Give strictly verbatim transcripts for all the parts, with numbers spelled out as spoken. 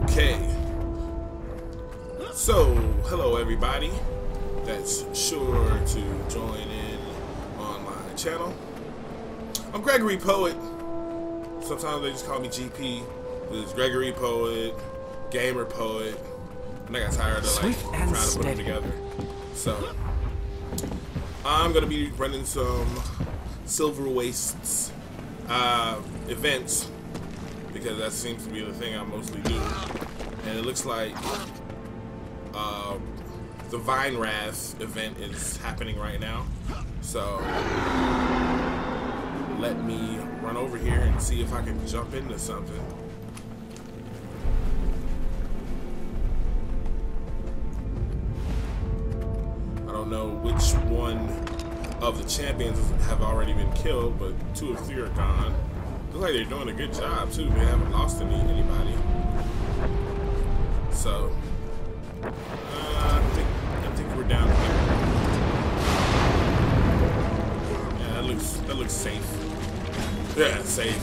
Okay. So, hello everybody that's sure to join in on my channel. I'm Gregory Poet. Sometimes they just call me G P. It's Gregory Poet, Gamer Poet. And I got tired of like trying to put them together. So, I'm gonna be running some Silver Wastes uh, events, because that seems to be the thing I mostly do. And it looks like uh, the Vine Wrath event is happening right now. So let me run over here and see if I can jump into something. I don't know which one of the champions have already been killed, but two or three are gone. Looks like they're doing a good job too. They haven't lost any anybody. So uh, I think I think we're down here. Yeah, that looks that looks safe. Yeah, safe.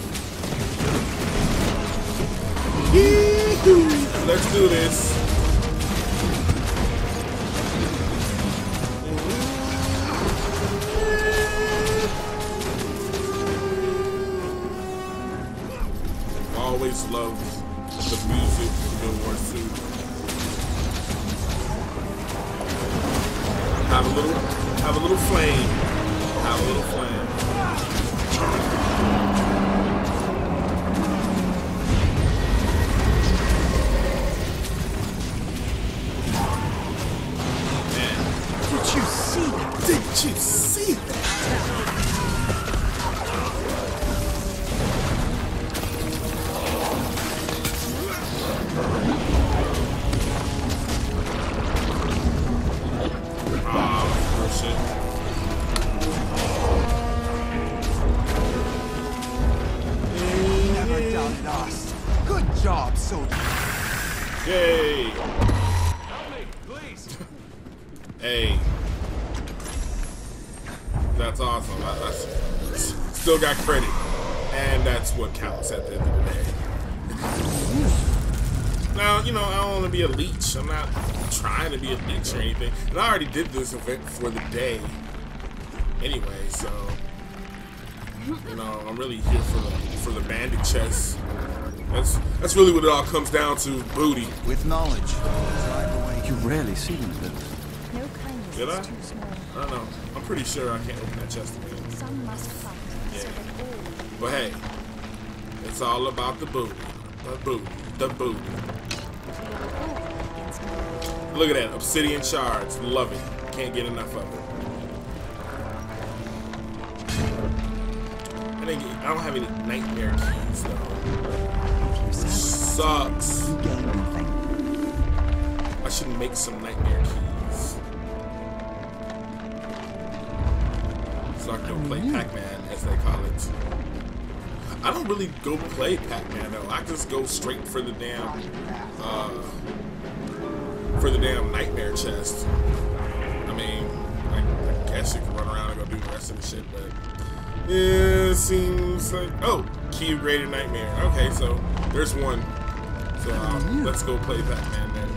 Let's do this. Always love the music from Guild Wars two. Have a little, have a little flame. Have a little flame. Man, did you see that? Did you see that? Good job, soldier. Yay! Help me, please. Hey, that's awesome. That's, still got credit, and that's what counts at the end of the day. Now, you know, I don't want to be a leech. I'm not trying to be a leech or anything. And I already did this event for the day anyway, so you know, I'm really here for the for the bandit chest. That's that's really what it all comes down to, booty. With knowledge. You rarely see them, though. No kindness Did I? is too small. I don't know. I'm pretty sure I can't open that chest again. Some must fight, Yeah. so that all But hey, it's all about the booty. The booty. The booty. Look at that. Obsidian shards. Love it. Can't get enough of it. I, didn't get, I don't have any nightmare keys though. Sucks. I should make some nightmare keys so I can go play Pac-Man, as they call it. I don't really go play Pac-Man though. I just go straight for the damn, uh, for the damn nightmare chest. I mean, I, I guess you can run around and go do the rest of the shit, but yeah, it seems like, oh, key of greater nightmare. Okay, so there's one. So um, let's go play Pac-Man then.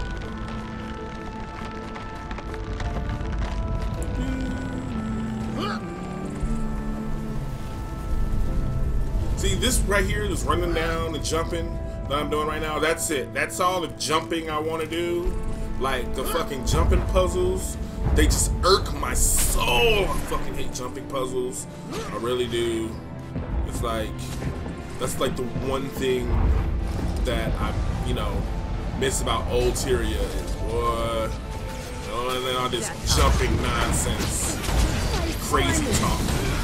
See, this right here, this running down and jumping that I'm doing right now, that's it. That's all the jumping I want to do. Like the fucking jumping puzzles, they just irk my soul. I fucking hate jumping puzzles. I really do. It's like, that's like the one thing that I, you know, miss about old Tyria is what? Oh, and then all this jumping nonsense. Crazy talk.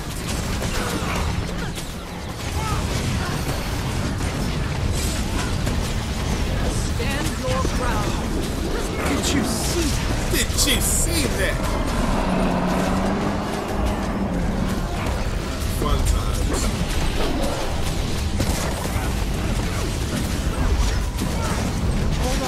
Stand your ground. Did you see that? Did you see that? Fun times. Hold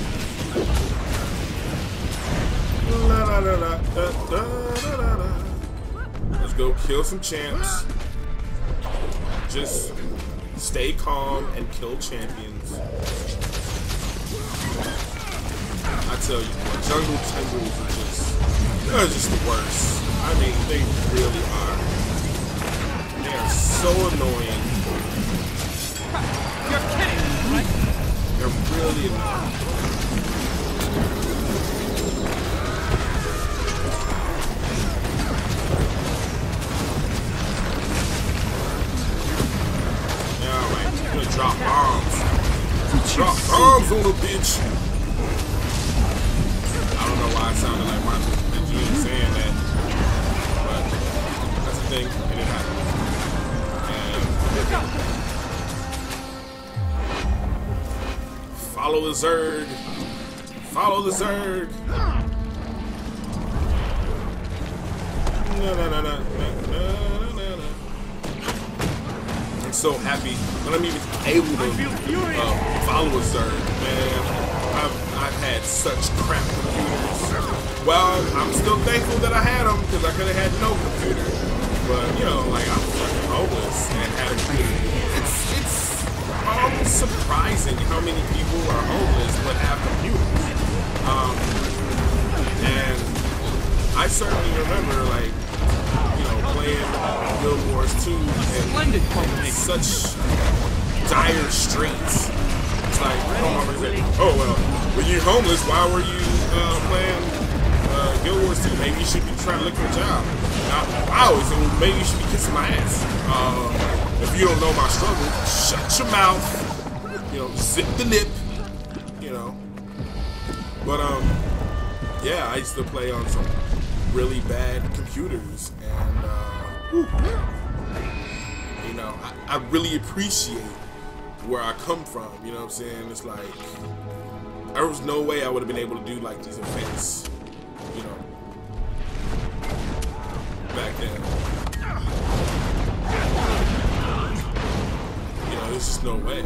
on. La, la, la, la, da, da, da, da. Let's go kill some champs. Just stay calm and kill champions. I tell you, jungle tendrils are just, they're just the worst. I mean, they really are. They are so annoying. You're kidding me, right? They're really annoying. Yeah, alright, I'm gonna drop bombs. Drop bombs on a bitch. I don't know why I sounded like Martin Luther King saying that, but that's the thing, and it happens. And follow the Zerg. Follow the Zerg. No, no, no, no, no, no, no, no. I'm so happy that I'm even able to uh, follow a Zerg, man. I've, I've had such crap computers. Well, I'm still thankful that I had them because I could have had no computer. But, you know, like, I'm fucking homeless and had a computer. It's, it's almost surprising how many people are homeless but have computers. Um, and I certainly remember, like, you know, playing Guild Wars two and in such dire straits. It's like, oh, oh well, were you homeless? Why were you uh, playing uh, Guild Wars two? Maybe you should be trying to look for a job. Now, I always think, well, maybe you should be kissing my ass. Uh, if you don't know my struggle, shut your mouth. You know, zip the lip. You know. But um, yeah, I used to play on some really bad computers, and uh, whew, you know, I, I really appreciate where I come from, you know what I'm saying? It's like, there was no way I would have been able to do like these events, you know, back then. You know, there's just no way.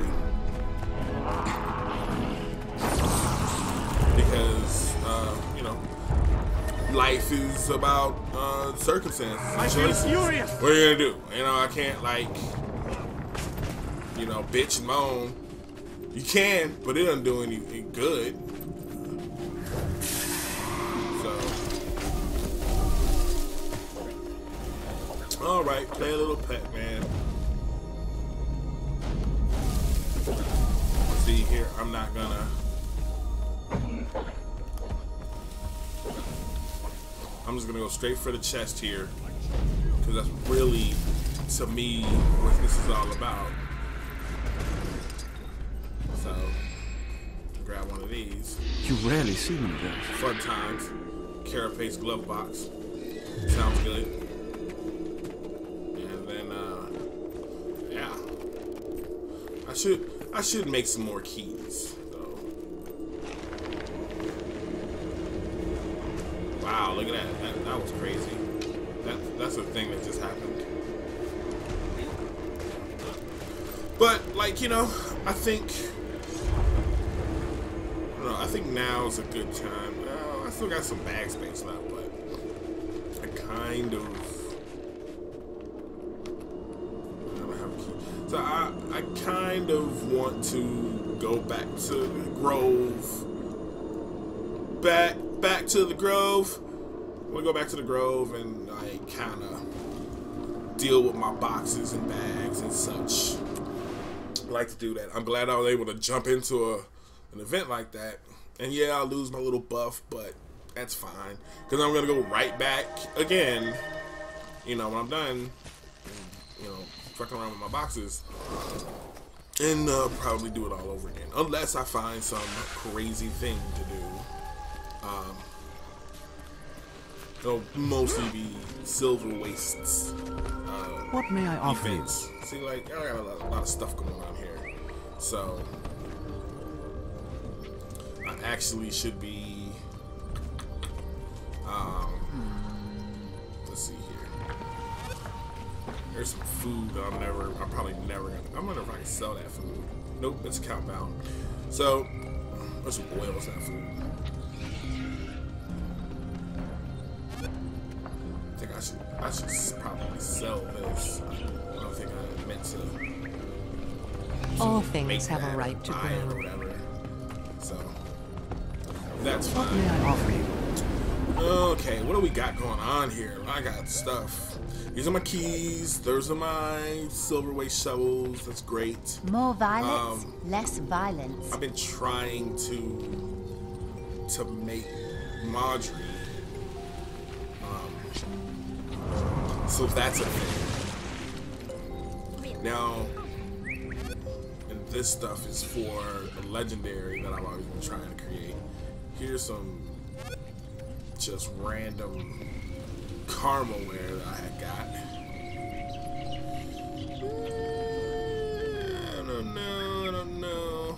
Because, uh, you know, life is about uh, circumstances and choices. What are you gonna do? You know, I can't like, you know, bitch and moan. You can, but it doesn't do any, any good. So, all right, play a little Pac-Man. See here, I'm not gonna. I'm just gonna go straight for the chest here, because that's really, to me, what this is all about. So, grab one of these. You rarely see one of those. Fun times. Carapace glove box. Sounds good. And then, uh, yeah. I should, I should make some more keys, though. Wow, look at that. That, that was crazy. That, that's a thing that just happened. But, like, you know, I think... No, I think now is a good time. Well, I still got some bag space left, but I kind of... I don't have a key. So I, I kind of want to go back to the Grove. Back, back to the Grove. I want to go back to the Grove and like kind of deal with my boxes and bags and such. I like to do that. I'm glad I was able to jump into a an event like that. And yeah, I'll lose my little buff, but that's fine. Because I'm going to go right back again, you know, when I'm done, and, you know, fucking around with my boxes. And uh, probably do it all over again. Unless I find some crazy thing to do. Um, it'll mostly be silver wastes. Uh, what may I offer you? events. See, like, I got a lot, a lot of stuff going on here. So, I actually should be, um, let's see here. There's some food that I'm never, I'm probably never gonna, I'm wondering if I can sell that food. Nope, it's account bound. So, there's some oils in that food. I think I should, I should probably sell this. I don't think I meant to. All things have a right to buy it or grow. whatever. So that's What may fine. I offer you? Okay, what do we got going on here? I got stuff. These are my keys. Those are my silver waste shovels. That's great. More violence, Um, less violence. I've been trying to to make Marjorie. Um, so that's a thing. Now, and this stuff is for a legendary that I've always been trying to create. Here's some just random caramel-ware that I had got. I don't know, I don't know.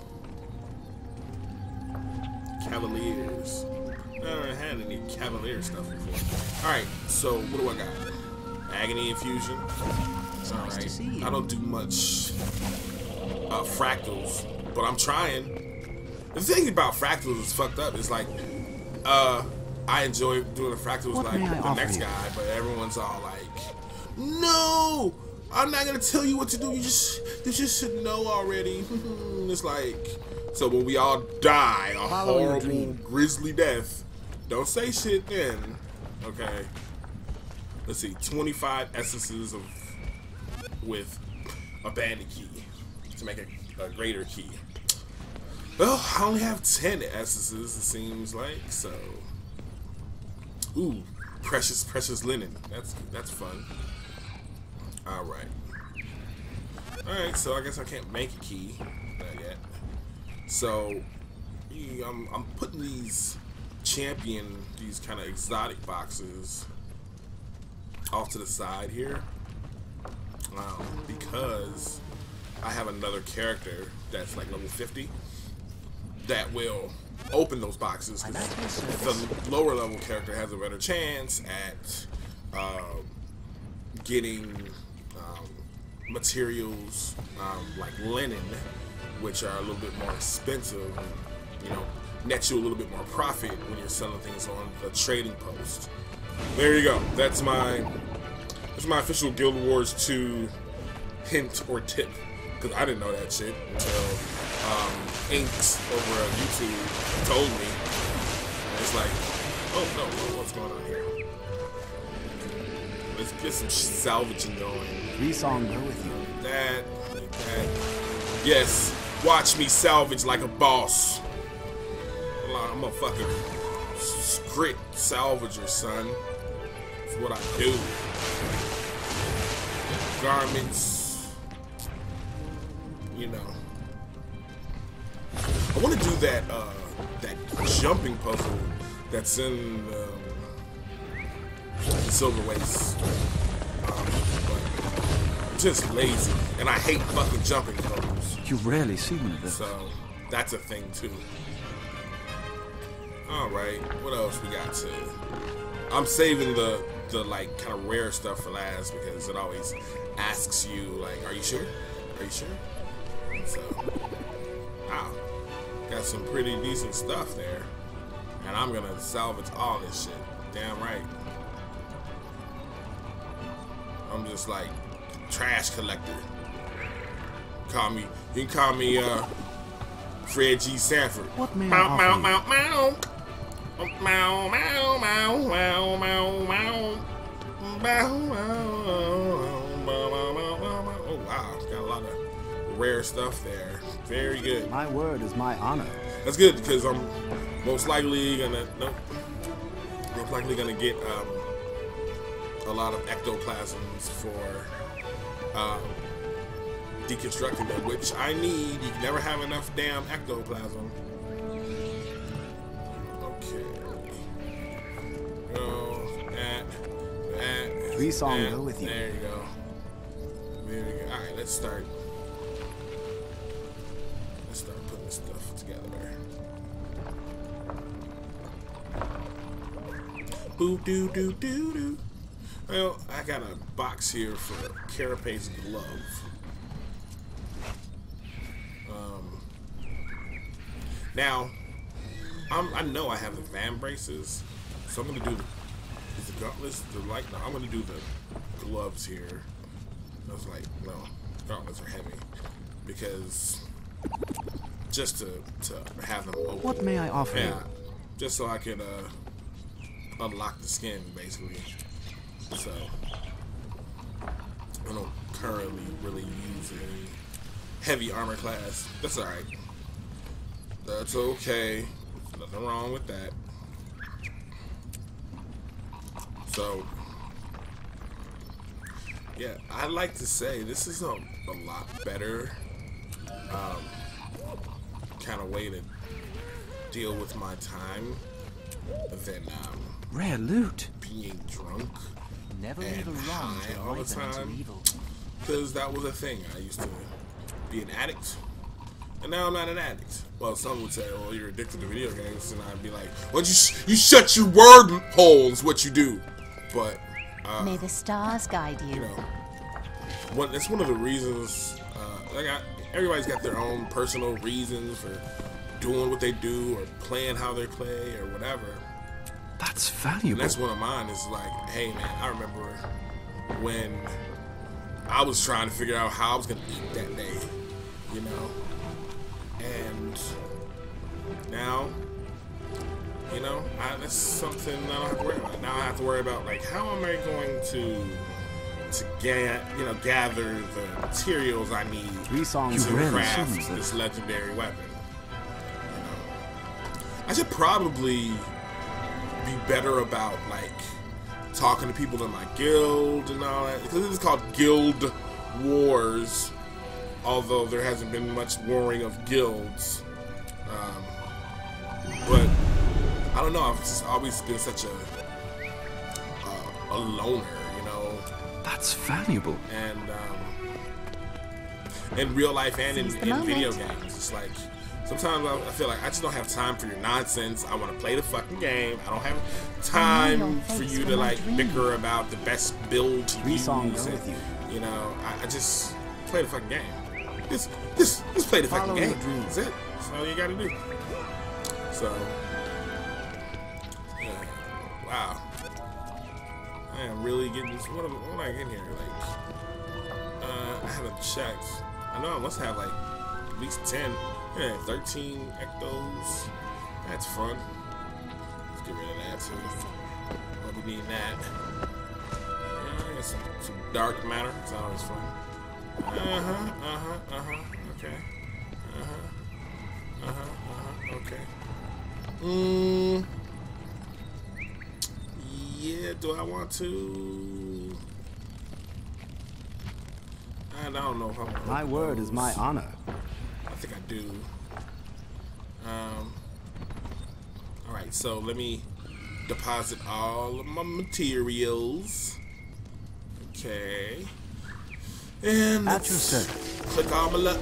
Cavaliers. I haven't had any Cavalier stuff before. Alright, so what do I got? Agony infusion. Alright. I don't do much uh, fractals, but I'm trying. The thing about fractals is fucked up. It's like, uh, I enjoy doing the fractals What like may I the offer next you? guy, but everyone's all like, no! I'm not gonna tell you what to do. You just, you just should know already. It's like, so when we all die a Follow your horrible, dream. grisly death, don't say shit then. Okay. Let's see, twenty-five essences of with a bandit key to make a, a greater key. Well, I only have ten essences, it seems like, so. Ooh, precious, precious linen. That's that's fun. All right. All right. So I guess I can't make a key not yet. So yeah, I'm I'm putting these champion, these kind of exotic boxes off to the side here, um, because I have another character that's like level fifty that will open those boxes. The lower level character has a better chance at uh, getting um, materials um, like linen, which are a little bit more expensive, and, you know, net you a little bit more profit when you're selling things on the trading post. There you go. That's my that's my official Guild Wars two hint or tip, because I didn't know that shit until um, Inks over on YouTube told me. And it's like, oh no, what's going on here? Let's get some salvaging going. Grease on go with you. That, like that. Yes, watch me salvage like a boss. I'm a fucking script salvager, son. That's what I do. Garments, you know. I want to do that uh, that jumping puzzle that's in um, the Silver Waste, um, but I'm just lazy, and I hate fucking jumping puzzles. You rarely see one of those. So that's a thing too. All right, what else we got to? I'm saving the the like kind of rare stuff for last because it always asks you like, "Are you sure? Are you sure?" So, wow, got some pretty decent stuff there, and I'm gonna salvage all this shit. Damn right. I'm just like trash collector. Call me. You can call me uh, Fred G. Sanford. What may I Meow, offer meow, you? meow, meow. Meow, meow, meow, meow, meow, meow. Meow, meow, meow, meow, meow. Oh wow, got a lot of rare stuff there. Very good. My word is my honor. That's good because I'm most likely gonna nope, most likely gonna get um, a lot of ectoplasms for um, deconstructing them, which I need. You can never have enough damn ectoplasm. Okay. Go at that. Grease on that. go with you. There you go. There we go. All right, let's start. Let's start putting this stuff together. Boo doo doo doo doo. Well, I got a box here for Carapace glove. Um, now, I'm, I know I have the van braces, so I'm gonna do the, is the gauntlets. The like, no, I'm gonna do the gloves here. I was like, no, gauntlets are heavy because just to to have them open. What may I offer Yeah, you? just so I could uh, unlock the skin, basically. So I don't currently really use any heavy armor class. That's all right. That's okay. Nothing wrong with that. So yeah, I'd like to say this is a, a lot better um, kind of way to deal with my time than um, Rare loot. being drunk Never and leave a wrong high to all the ripen into time. evil. Because that was a thing. I used to be an addict, and now I'm not an addict. Well, some would say, "Well, you're addicted to video games," and I'd be like, "Well, you sh you shut your word holes, what you do." But uh, May the stars guide you. you know, one, it's one of the reasons. Uh, like I, everybody's got their own personal reasons for doing what they do or playing how they play or whatever. That's And valuable. that's one of mine. Is like, hey man, I remember when I was trying to figure out how I was gonna eat that day, you know, and now, you know, I, that's something I don't have to worry about. Now I have to worry about like how am I going to to get you know gather the materials I need Three songs to rarely craft sings this this. legendary weapon. You know, I should probably be better about like talking to people in my guild and all that, because this is called Guild Wars, although there hasn't been much warring of guilds. Um, but I don't know, I've just always been such a uh, a loner, you know, That's valuable. and um, in real life and in, Seize the in video moment. games, it's like sometimes I, I feel like I just don't have time for your nonsense. I want to play the fucking game. I don't have I know time your for face you to when I like dream. bicker about the best build to Three use. songs and, with you. You know, I, I just play the fucking game. Just, just, just play the fucking Follow game. your dreams. That's it. That's all you gotta do. So, yeah, wow. I am really getting this. What am, what am I getting here? Like, uh, I haven't checked. I know I must have like at least ten. Yeah, thirteen ectos. That's fun. Let's get rid of that too. Well, we need that. Yeah, some, some dark matter. It's always fun. Uh huh. Uh huh. Uh huh. Okay. Uh huh. Uh huh. Uh huh. Okay. Hmm. Yeah. Do I want to? I don't know if I want to. My word is my honor. I think I do. Um. All right. So let me deposit all of my materials. Okay. And At let's your service. click all my luck.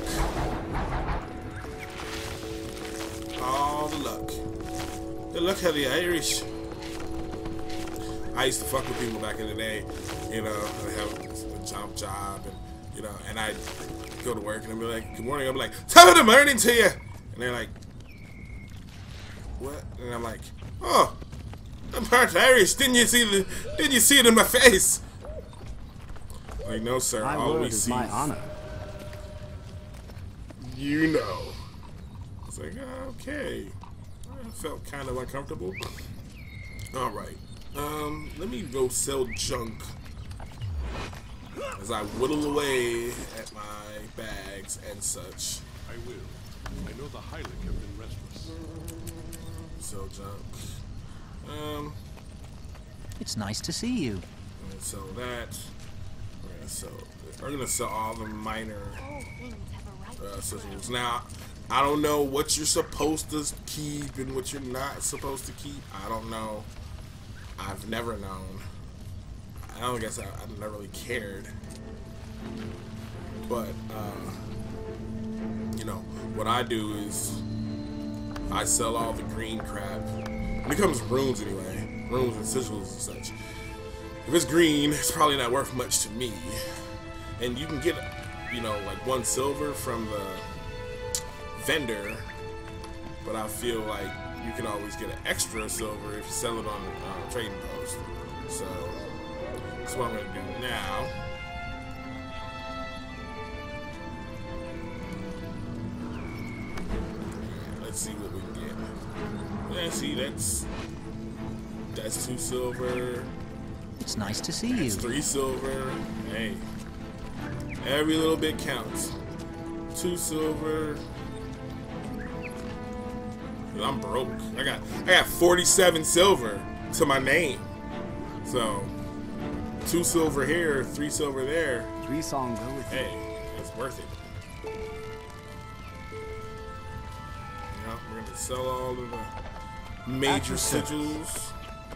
All the luck. The luck of the Irish. I used to fuck with people back in the day, you know, I have a jump job, and you know, and I'd go to work and I'd be like, good morning, I'm like, top of the morning to you, and they're like, what? And I'm like, oh, I'm part Irish, didn't you see the, didn't you see it in my face? Like, no sir, My all word we is see my honor. you know. It's like, okay. I felt kind of uncomfortable. Alright. Um, let me go sell junk as I whittle away at my bags and such. I will. I know the Heilig have been restless. Sell junk. Um, It's nice to see you. I'm gonna sell that. We're gonna sell, we're gonna sell all the minor uh, sigils. Now, I don't know what you're supposed to keep and what you're not supposed to keep. I don't know. I've never known. I don't guess I, I never really cared. But, uh, you know, what I do is I sell all the green crap. When it comes to runes anyway, runes and sigils and such. If it's green, it's probably not worth much to me. And you can get, you know, like one silver from the vendor, but I feel like you can always get an extra silver if you sell it on uh, trading post. So that's what I'm gonna do now. let's see what we can get. Yeah, see, that's that's two silver. It's nice to see That's you. three silver. Hey, every little bit counts. Two silver. Dude, I'm broke. I got I got forty-seven silver to my name. So two silver here, three silver there. Three song go with you. Hey, it's worth it. Yeah, we're gonna sell all of the major sigils.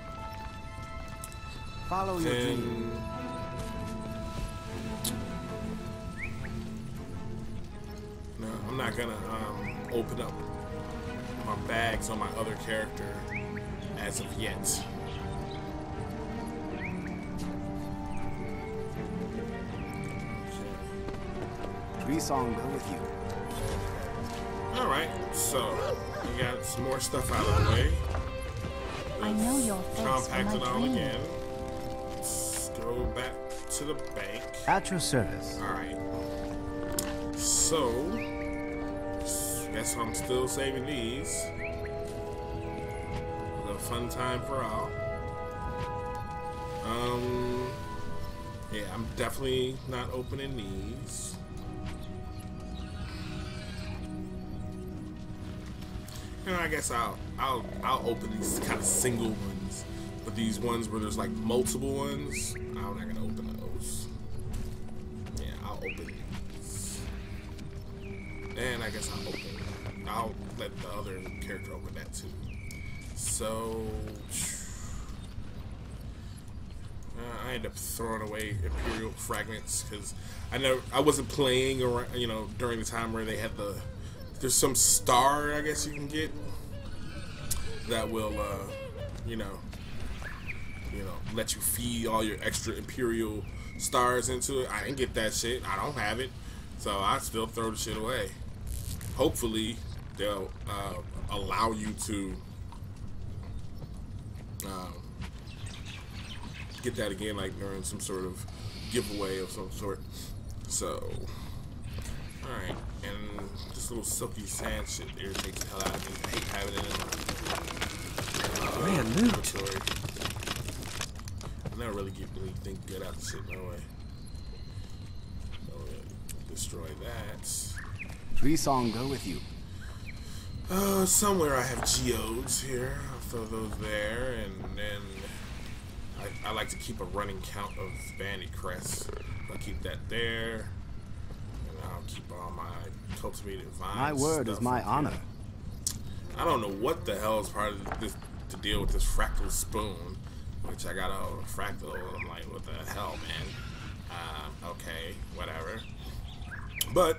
Follow your dream. And no, I'm not gonna um, open up my bags on my other character as of yet. Three song go with you. All right, so we got some more stuff out of the way. I know your face from Compact my it all dream. again. Let's go back to the bank. At your service. All right. So, guess I'm still saving these. A little fun time for all. Um, yeah, I'm definitely not opening these. You know, I guess I'll I'll I'll open these kind of single ones, but these ones where there's like multiple ones, I'm not gonna open those. Yeah, I'll open these, and I guess I'll open. I'll let the other character open that too. So uh, I end up throwing away Imperial fragments because I know I wasn't playing around, you know, during the time where they had the. There's some star, I guess you can get that will, uh, you know, you know, let you feed all your extra Imperial stars into it. I didn't get that shit. I don't have it, so I still throw the shit away. Hopefully, they'll uh, allow you to um, get that again, like during some sort of giveaway of some sort. So. Alright, and this little silky sand shit irritates the hell out of me. I hate having it in my uh, Man, loot. inventory. I never really get anything good out of the shit, no way. So, uh, destroy that. Three song go with you. Uh, somewhere I have geodes here. I'll throw those there, and then I, I like to keep a running count of bandit crests. I'll keep that there. I'll keep all my cultivated vines. My word is my honor. I don't know what the hell is part of this to deal with this fractal spoon, which I got a fractal. I'm like, what the hell, man? Uh, okay, whatever. But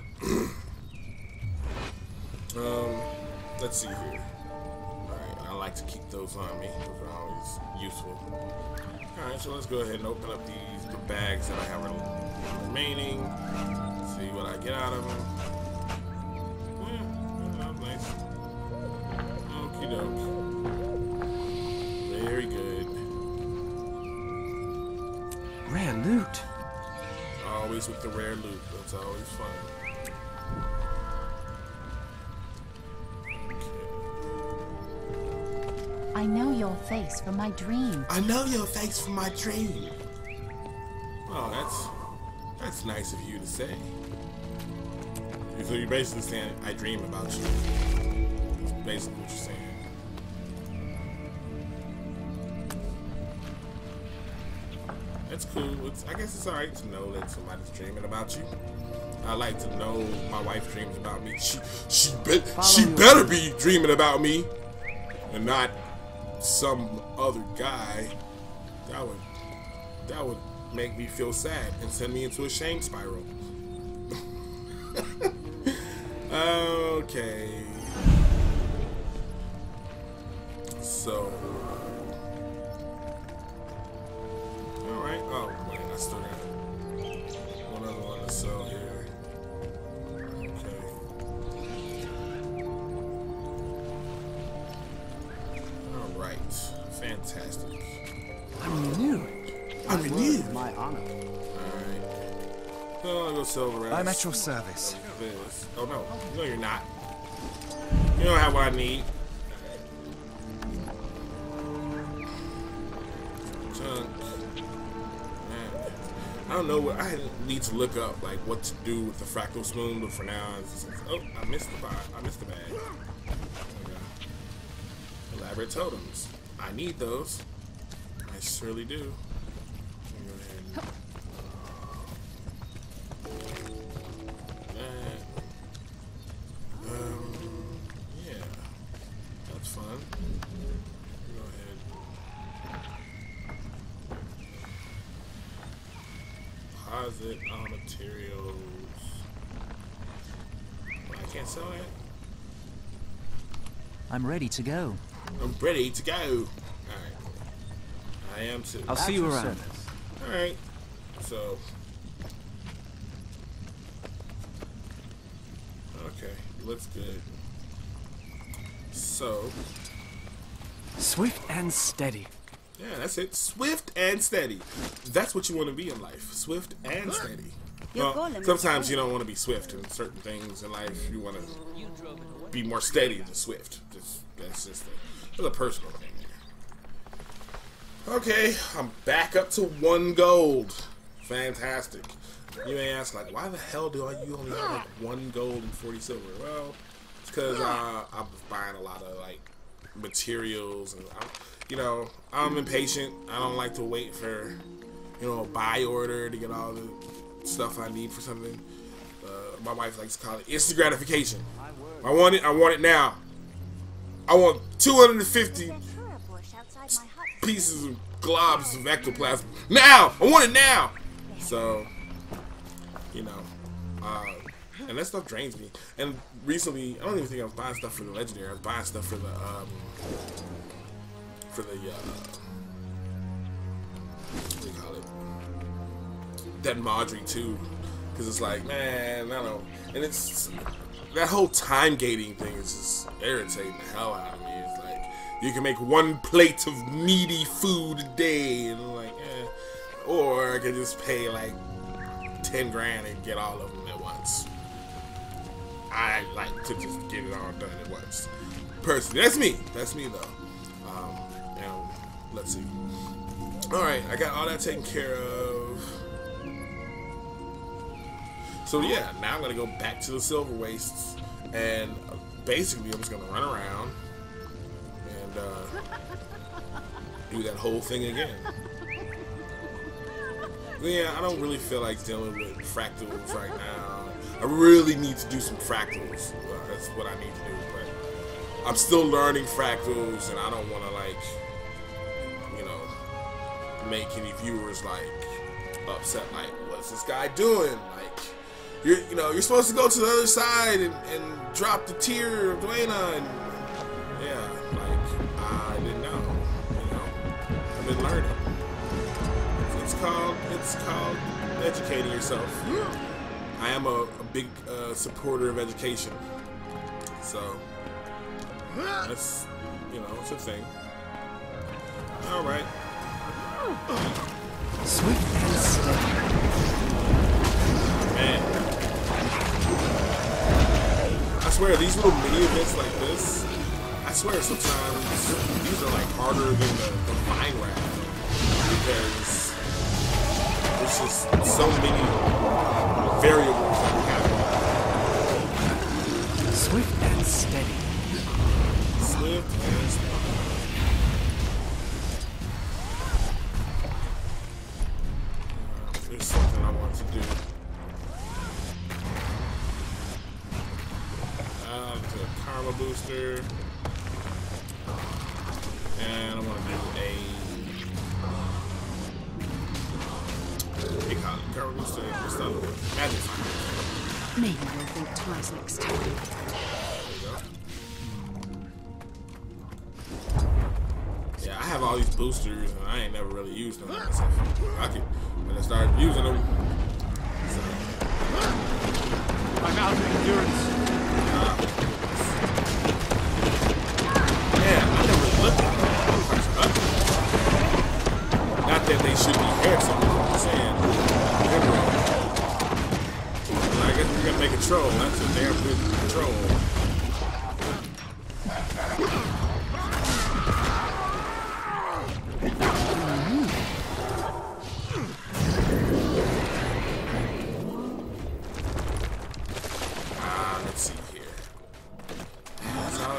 um, let's see here. All right, I like to keep those on me. Those are always useful. All right, so let's go ahead and open up these the bags that I have remaining. See what I get out of them. Yeah, that's nice. Okie doke. Very good. Rare loot. Always with the rare loot. That's always fun. I know your face from my dream. I know your face from my dream. Oh, that's that's nice of you to say. So you're basically saying I dream about you. That's basically what you're saying. That's cool. It's, I guess it's alright to know that somebody's dreaming about you. I like to know my wife dreams about me. She she be, she better be dreaming about me, and not some other guy. That would that would make me feel sad and send me into a shame spiral. Okay. So. Alright. Oh, man, I still got one other one to sell here. Okay. Alright. Fantastic. I'm new. I'm My in word you. is my honor. Alright. So I'll go sell the rest. I'm at your service. This. Oh no. No, you're not. You don't have what I need. Chunk. Man. I don't know what I need to look up, like what to do with the fractal spoon, but for now, it's, oh, I missed the bag. I missed the bag. Okay. Elaborate totems. I need those. I surely do. Go ahead. Um, yeah, that's fun. Go ahead. Deposit all materials. Well, I can't sell it. I'm ready to go. I'm ready to go. Alright. I am too. I'll see you around. Alright. So. Okay. Looks good. So. Swift and steady. Yeah, that's it. Swift and steady. That's what you want to be in life. Swift and steady. Well, sometimes you don't want to be swift in certain things in life. You want to be more steady than swift. Just, that's just a, that's a personal thing there. Okay, I'm back up to one gold. Fantastic. You may ask, like, why the hell do I, you only have like one gold and forty silver? Well, it's because uh, I was buying a lot of like materials, and I'm, you know, I'm impatient. I don't like to wait for, you know, a buy order to get all the stuff I need for something. Uh, my wife likes to call it instant gratification. I want it. I want it now. I want two hundred fifty pieces of globs of ectoplasm now. I want it now. So, you know, uh, and that stuff drains me. And recently, I don't even think I was buying stuff for the legendary. I was buying stuff for the um, for the uh, what do you call it? Dead Maudry too, because it's like, man, I don't know. And it's that whole time gating thing is just irritating the hell out of me. It's like you can make one plate of meaty food a day, and I'm like, eh. Or I could just pay like ten grand and get all of them at once. I like to just get it all done at once. Personally, that's me. That's me though. Um, and let's see. All right, I got all that taken care of. So yeah, now I'm gonna go back to the Silver Wastes, and basically I'm just gonna run around and uh, do that whole thing again. Yeah, I don't really feel like dealing with fractals right now. I really need to do some fractals. Uh, that's what I need to do, but I'm still learning fractals, and I don't want to, like, you know, make any viewers, like, upset, like, what's this guy doing? Like, you're, you know, you're supposed to go to the other side and, and drop the tear of Dwayna, and, yeah, like, I didn't know, you know, I've been learning. It's called, it's called educating yourself. I am a, a big uh, supporter of education, so that's, you know, it's a thing. All right. Swift and steady. Man, I swear these little mini events like this, I swear sometimes these are like harder than the, the vine wrap, because there's just so many variables that we have. Swift and steady. Swift and steady. Uh, there's something I want to do. Uh, to a karma booster. And I want to do a Karma booster. What's the other one? Magic fire. Maybe you'll think twice next time. There you go. Yeah, I have all these boosters, and I ain't never really used them myself. Fuck it. When I started using them, so. I'm out of endurance. Uh, yeah, I never looked at them. Not that they should be handsome, I'm saying. I guess we're gonna make a troll. That's a damn good troll.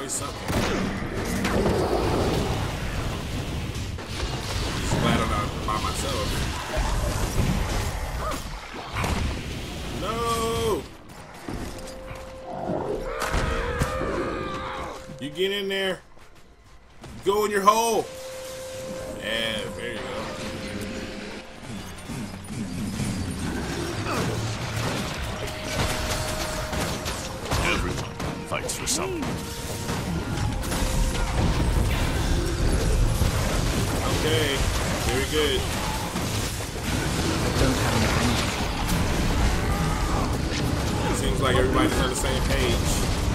always something. Just glad I'm not by myself. No! You get in there. Go in your hole. Yeah, there you go. Everyone fights for something. Okay, very good. I don't have enough energy. It seems like everybody's on the same page.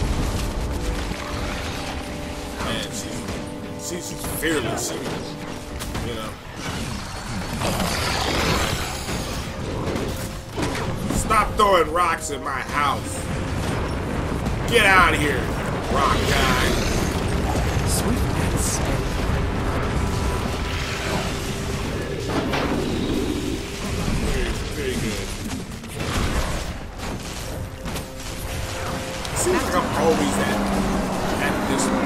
Man, she's she's, she's fearless. She, you know. Stop throwing rocks in my house. Get out of here, rock guy. Swift and steady. Very, very good. Seems like I'm always at, at this one.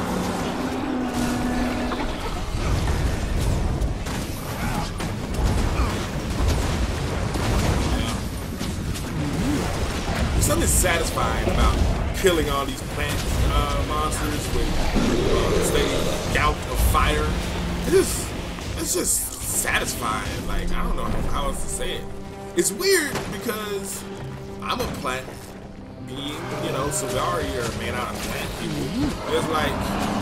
There's something satisfying about killing all these plant uh, monsters with uh, say gout of fire. It just, it's just satisfying. Like, I don't know how, how else to say it. It's weird because I'm a plant being, you know, Sugari are made out of plant people. It's like,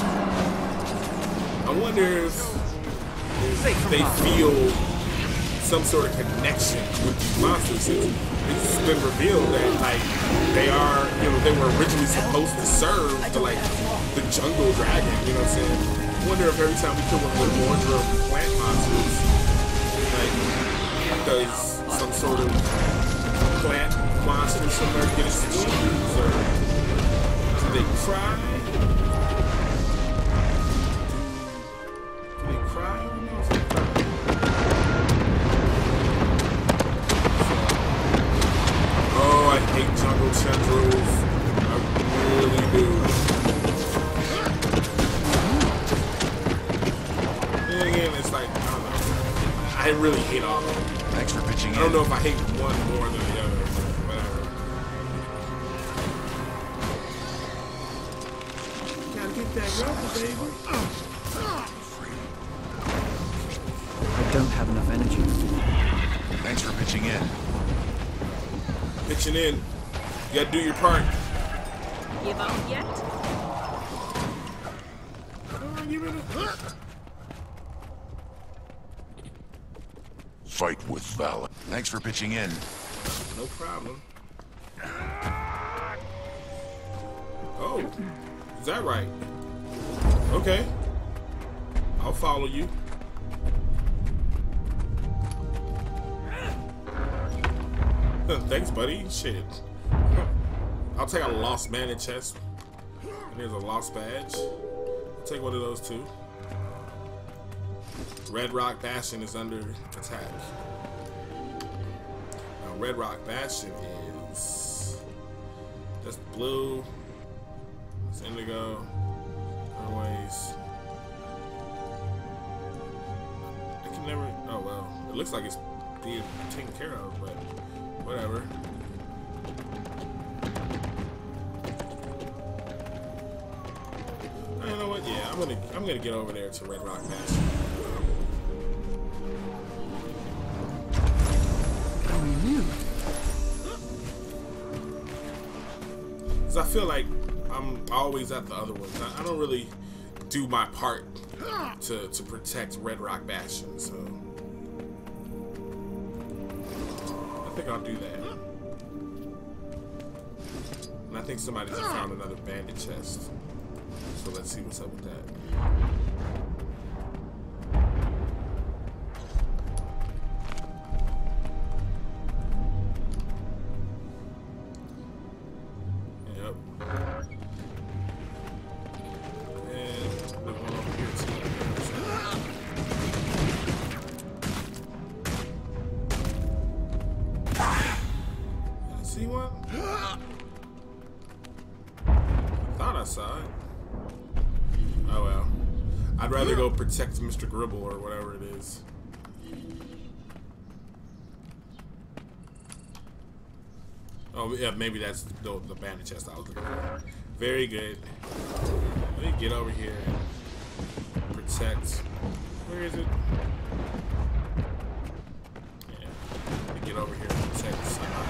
I wonder if, if they feel some sort of connection with these monsters. It's been revealed that, like, they are, you know, they were originally supposed to serve to, like, the jungle dragon, you know what I'm saying? I wonder if every time we kill one of the larger plant monsters, like, does some sort of plant monster somewhere get its wings, or do they cry? Do they cry? I don't know if they cry. Oh, I hate jungle tendrils. I really do. And again, it's like, I don't know. I really hate all of them. Thanks for pitching in. I don't know if I hate one more than the other, but whatever. Gotta get that rubber, baby. I don't have enough energy. Thanks for pitching in. Pitching in. You gotta do your part. Give up yet? Oh, you better... Fight with valor. Thanks for pitching in. No problem. Oh, is that right? Okay. I'll follow you. Thanks, buddy. Shit. I'll take a lost mana chest. And there's a lost badge. I'll take one of those too. Red Rock Bastion is under attack. Now, Red Rock Bastion is that's blue. It's indigo. Otherwise, I can never. Oh well, it looks like it's being taken care of, but whatever. You know what? Yeah, I'm gonna I'm gonna get over there to Red Rock Bastion. Because I feel like I'm always at the other ones. I, I don't really do my part to, to protect Red Rock Bastion, so I think I'll do that. And I think somebody just found another bandit chest. So let's see what's up with that. See one? Thought I saw it. Oh well. I'd rather go protect Mister Gribble or whatever it is. Oh yeah, maybe that's the, the bandit chest I was looking for. Very good. Let me get over here and protect. Where is it? Yeah. Let me get over here and protect somebody.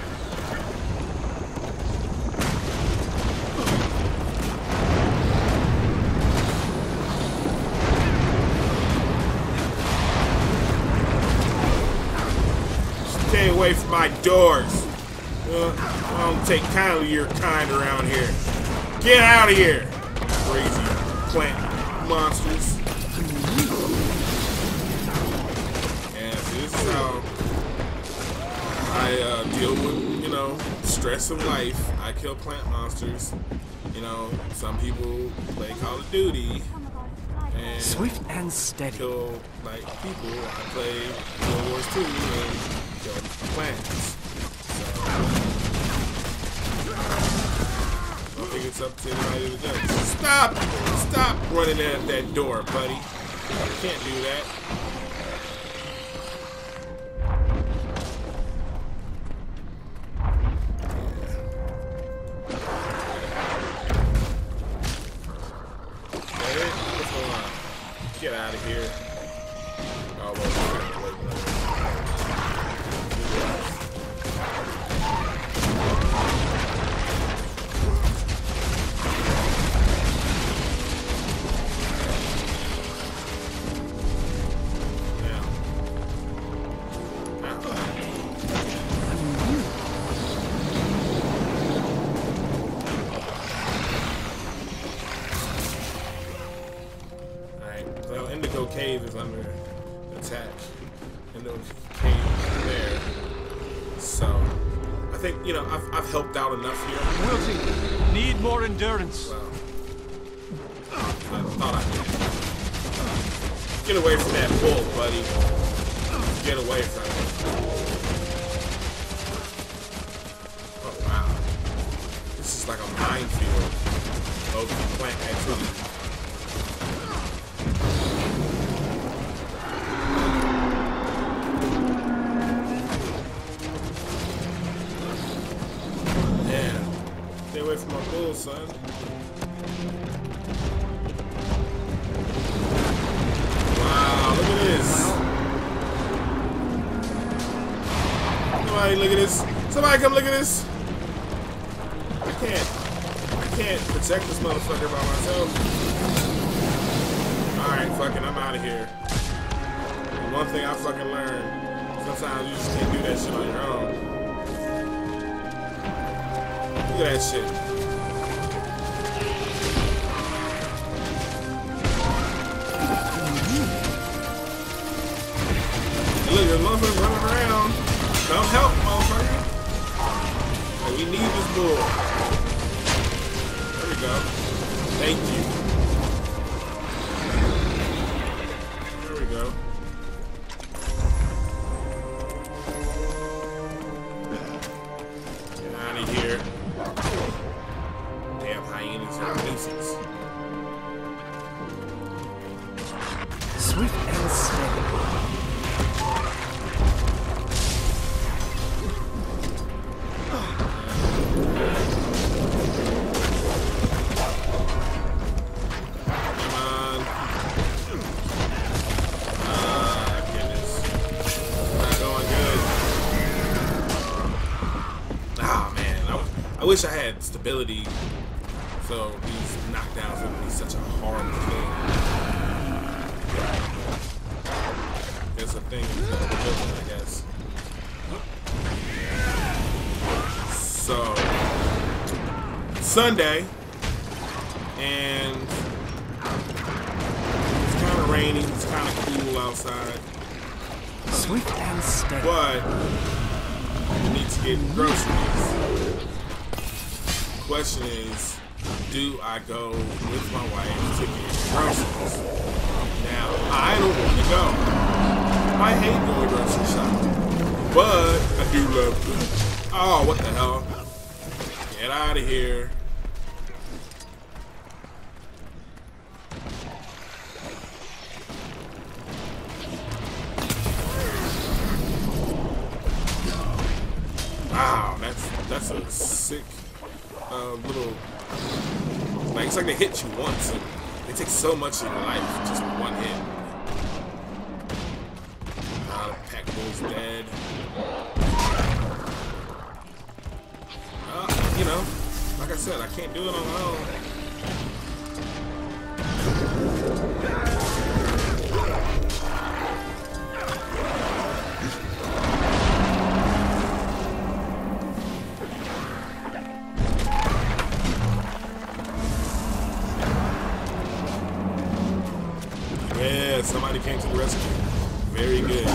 Stay away from my doors. Uh, I don't take kindly your kind around here. Get out of here, crazy plant monsters. And so this is how I uh, deal with, you know, stress of life. I kill plant monsters. You know, some people play Call of Duty and Swift and steady. kill like people. I play World Wars Two and kill plants. I don't think it's up to anybody to do. Stop! Stop running at that door, buddy. You can't do that. That it? What's going on? Get out of here. Oh, well, we have to wait another. Cave is under attack, and the cave there. So, I think, you know, I've, I've helped out enough here. Wilting, need more endurance. Well, I thought I did. Get away from that bull, buddy. Get away from it. Oh, wow. This is like a minefield of plant activity. Stay away from my bull, son. Wow, look at this. Somebody look at this. Somebody come look at this. I can't. I can't protect this motherfucker by myself. Alright, fucking, I'm out of here. And one thing I fucking learned, sometimes you just can't do that shit on your own. Look at that shit. Look, there's motherfuckers running around. Don't help, motherfucker. Hey, we need this bull. There we go. Thank you. There we go. Get out of here. Damn hyenas are nuisance. Swift and steady. I wish I had stability, so these knockdowns wouldn't be such a horrible thing. There's a thing in the building, I guess. So, Sunday, and it's kind of rainy, it's kind of cool outside. Swift and steady. But we need to get groceries. Question is, do I go with my wife to get groceries? Now, I don't want to go. I hate going grocery shopping, but I do love food. Oh, what the hell? Get out of here. like they hit you once, and they take so much of your life just with one hit. Uh, Pack Bull's dead. Uh, you know, like I said, I can't do it on my own. Yeah, somebody came to the rescue. Very good.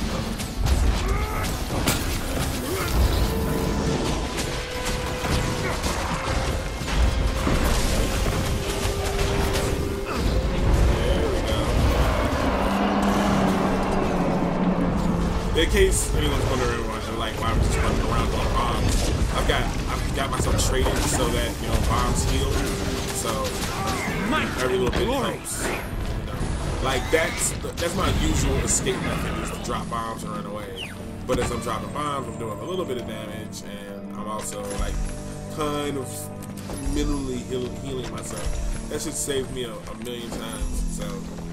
In case anyone's wondering like why I'm just running around on bombs, I've got I've got myself traded so that you know bombs heal. So every little bit helps. You know, like that's that's my usual escape method is to drop bombs and run away. But as I'm dropping bombs, I'm doing a little bit of damage, and I'm also like kind of mentally heal, healing myself. That should save me a, a million times. So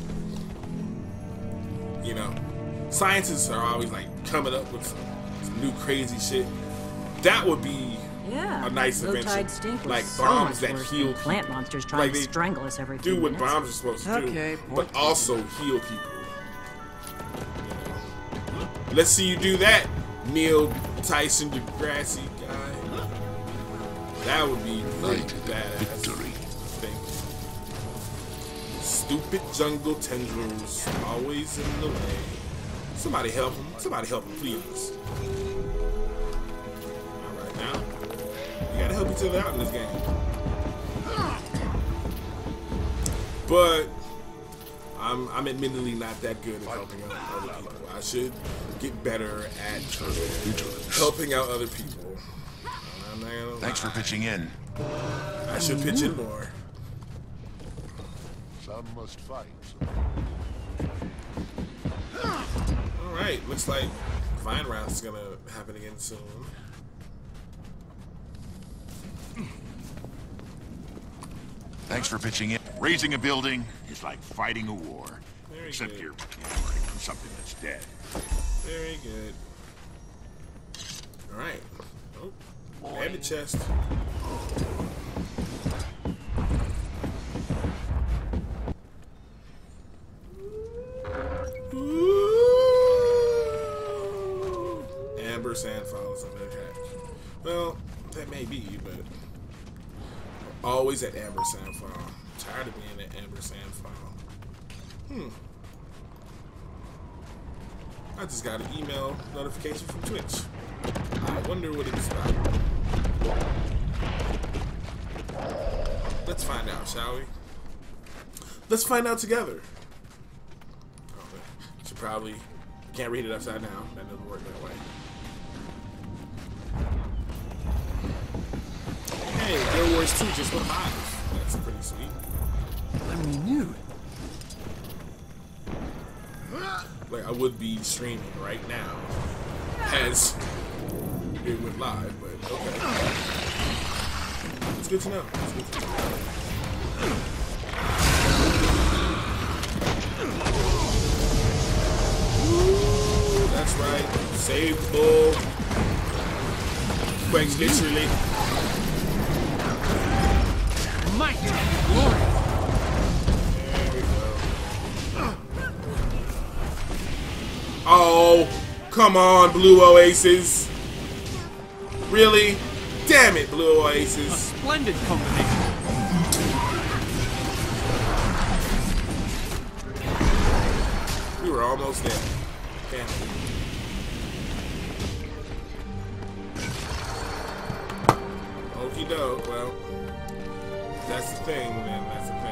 you know. Scientists are always like coming up with some, some new crazy shit. That would be Yeah. a nice Low invention, tide stink was like so bombs much that worse heal than plant people. monsters trying Like to they strangle us every do few what minutes. bombs are supposed to Okay, do, point but also heal people. You know. Let's see you do that, Neil Tyson Degrassi guy. That would be really badass. Victory. Thing. Stupid jungle tendrils always in the way. Somebody help him. Somebody help him, please. Alright, now. You gotta help each other out in this game. But I'm I'm admittedly not that good at helping out other people. I should get better at helping out other people. I'm not gonna Thanks for lie. pitching in. I should pitch in more. Some must fight. Alright, looks like Vine Route is gonna happen again soon. Thanks for pitching in. Raising a building is like fighting a war. Very Except good. you're fighting for something that's dead. Very good. Alright. Oh, and the chest. Ooh. Amber Sandfall is under attack. Well, that may be, but always at Amber Sandfall. I'm tired of being at Amber Sandfall. Hmm. I just got an email notification from Twitch. I wonder what it's about. Let's find out, shall we? Let's find out together. Oh, should probably can't read it upside down. That doesn't work that way. Hey, Guild Wars two just went live. That's pretty sweet. I'm renewed. Like I would be streaming right now as it went live, but okay. It's good to know. It's good to know. Ooh, that's right. Save the bull. Quakes literally. Might and glory. There we go. Oh, come on, Blue Oasis. Really? Damn it, Blue A Oasis. splendid combination. We were almost there. Damn it. Okie doke, well, that's the thing, then, that's the thing.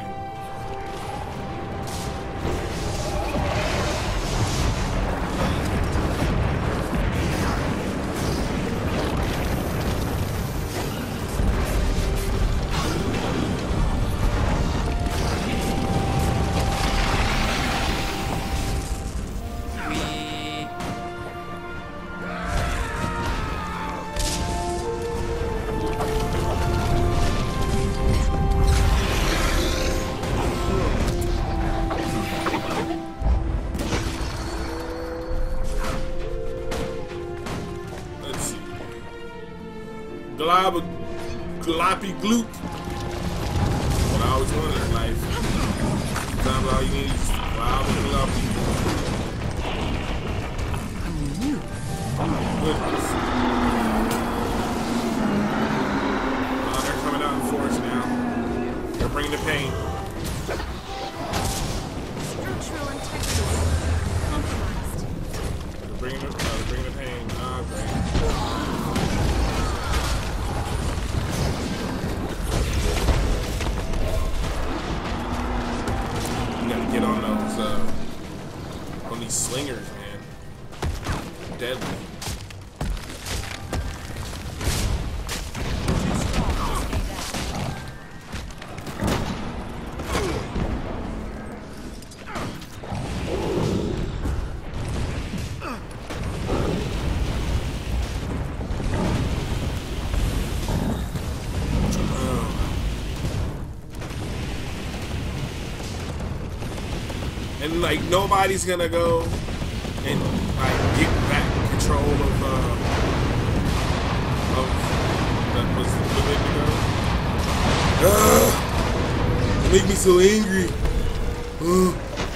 Gloppy gloop. What I always wanted in life. Sometimes all you need is gloppy gloppy. Goodness. Oh, they're coming out in force now. They're bringing the pain. Structural integrity compromised. They're bringing the, uh, they're bringing the pain. Ah, great. You gotta get on those, uh, on these slingers, man. Deadly. And like nobody's gonna go and like get back control of uh of that was the Indigo. Ah, they make me so angry. Uh.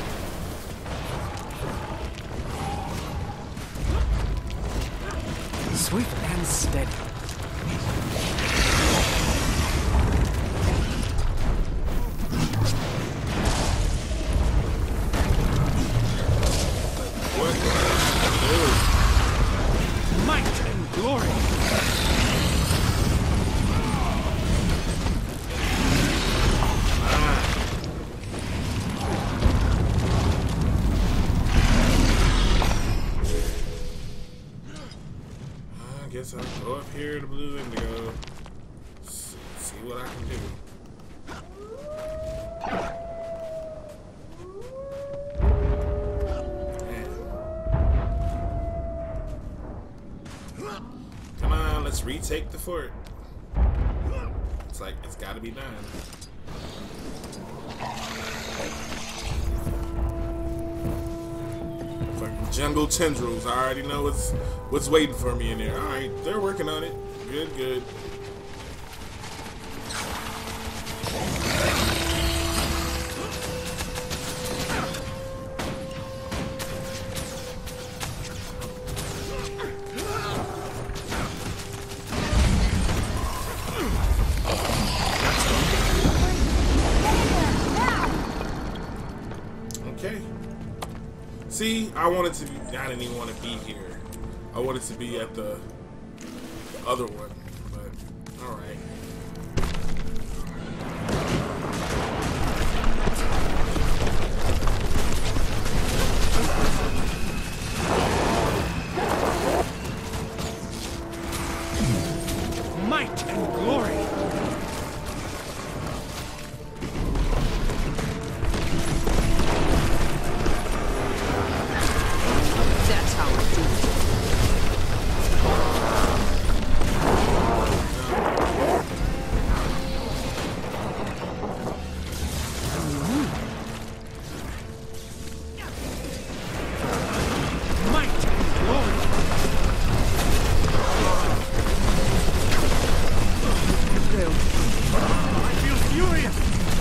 Sweet and steady. What the hell? Might and glory. I guess I'll go up here to Blue Indigo. See, see what I can do. Man. Come on, let's retake the fort. It's like it's gotta be done. Fucking jungle tendrils. I already know what's what's waiting for me in there. Alright, they're working on it. Good, good. Okay. See, I wanted to be, I didn't even want to be here. I wanted to be at the, the other one, but alright. Might and glory. That's how we do it. Might and glory. I feel furious.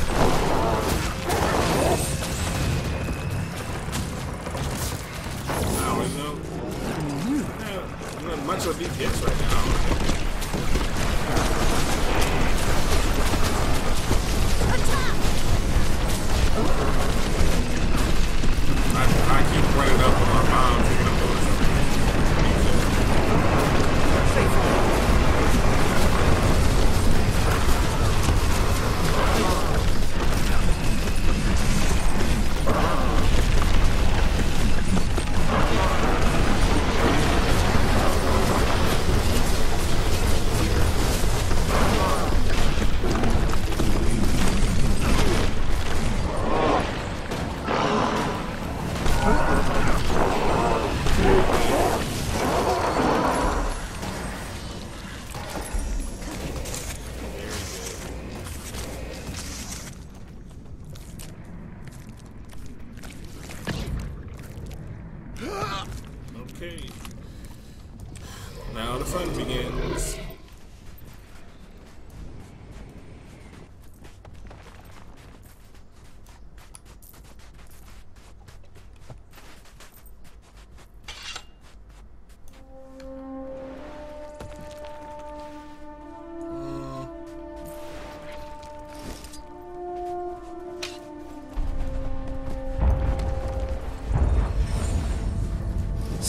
I don't know. Yeah, not much of a D P S right now. I, I keep running up on my mom picking up those. Okay. Now the fun begins.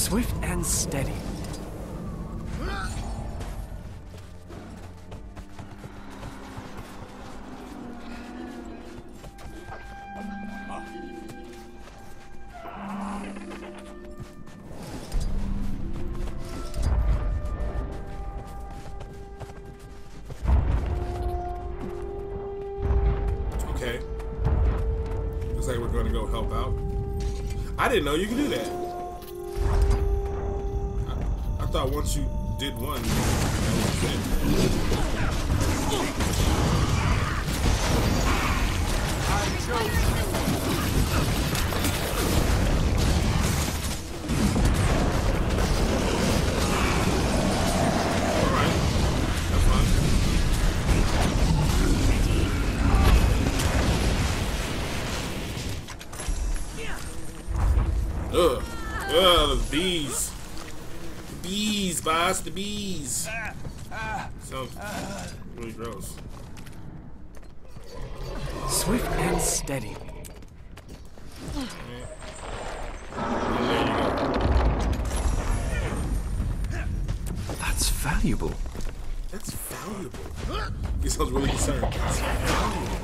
Swift and steady. Okay. Looks like we're going to go help out. I didn't know you could do that. I, I thought once you did one, alright. That's fun. Ugh. Ugh, the bees. The bees, boss, the bees. Sounds really gross. Swift and steady. And there you go. That's valuable. That's valuable. He sounds really concerned. That's valuable.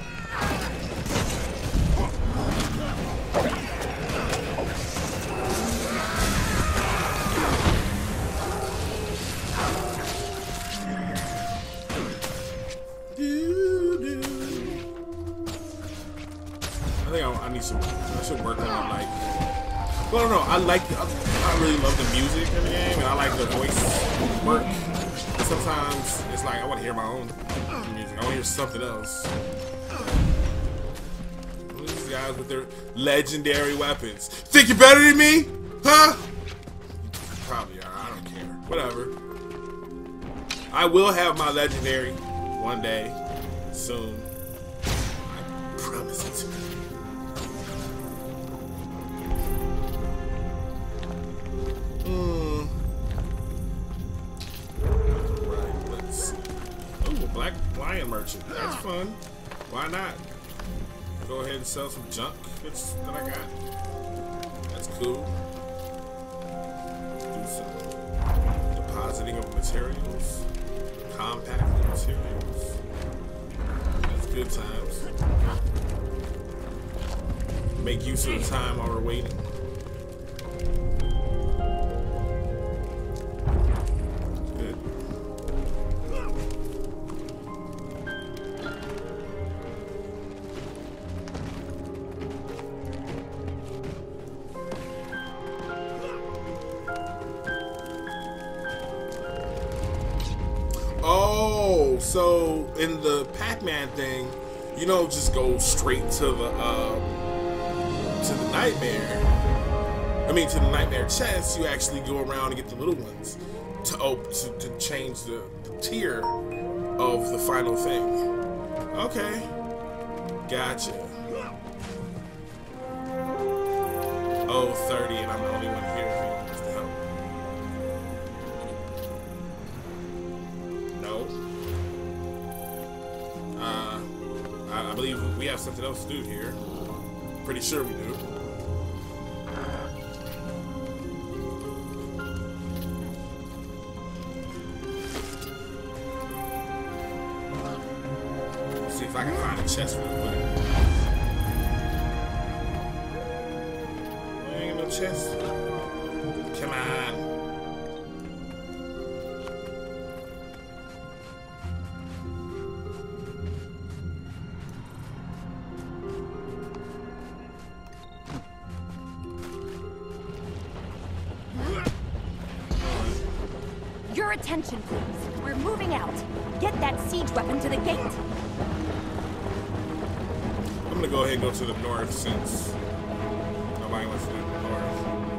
I think I, I need some. I should work on like. Well, I don't know. I like. I, I really love the music in the game, and I like the voice work. Sometimes it's like I want to hear my own music. I want to hear something else. These guys with their legendary weapons. Think you're better than me? Huh? You probably are. I don't care. Whatever. I will have my legendary one day soon. I promise it. Hmm. Right, let's see. Ooh, a black lion merchant. That's fun. Why not? Go ahead and sell some junk that's, that I got. That's cool. Do some depositing of materials. Compacting materials. That's good times. Make use of the time while we're waiting. Good. Oh, so in the Pac-Man thing, you don't just go straight to the um, to the nightmare. I mean, to the nightmare chest. You actually go around and get the little ones to oh, to, to change the, the tier of the final thing. Okay, gotcha. Oh, thirty, and I'm the only one here who wants to help. No. Uh, I, I believe we have something else to do here. Pretty sure we do. Let's see if I can find a chest real quick. Ain't no chest. Come on. Your attention, please. We're moving out. Get that siege weapon to the gate. I'm gonna go ahead and go to the north since nobody wants to do the north.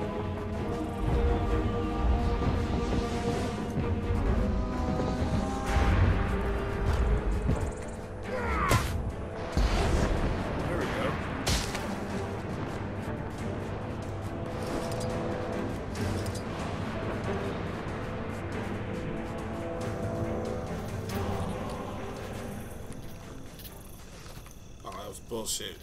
There we go. Oh, that was bullshit.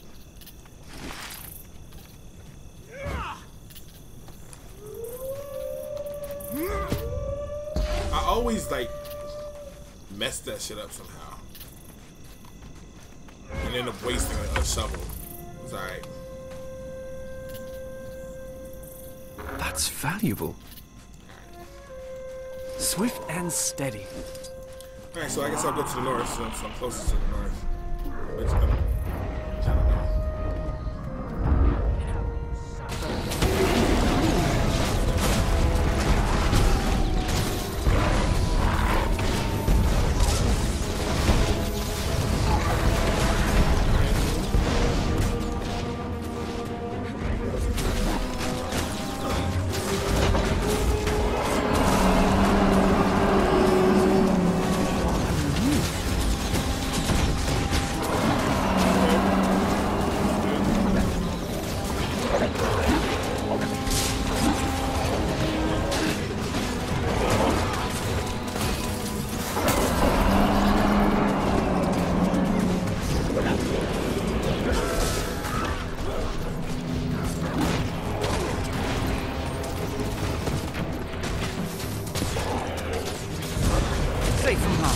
always like mess that shit up somehow, and end up wasting a, a shovel. It's alright. That's valuable. Swift and steady. Alright, so I guess I'll go to the north, so I'm, so I'm closest to the north. Which, um, I don't know. Safe from harm.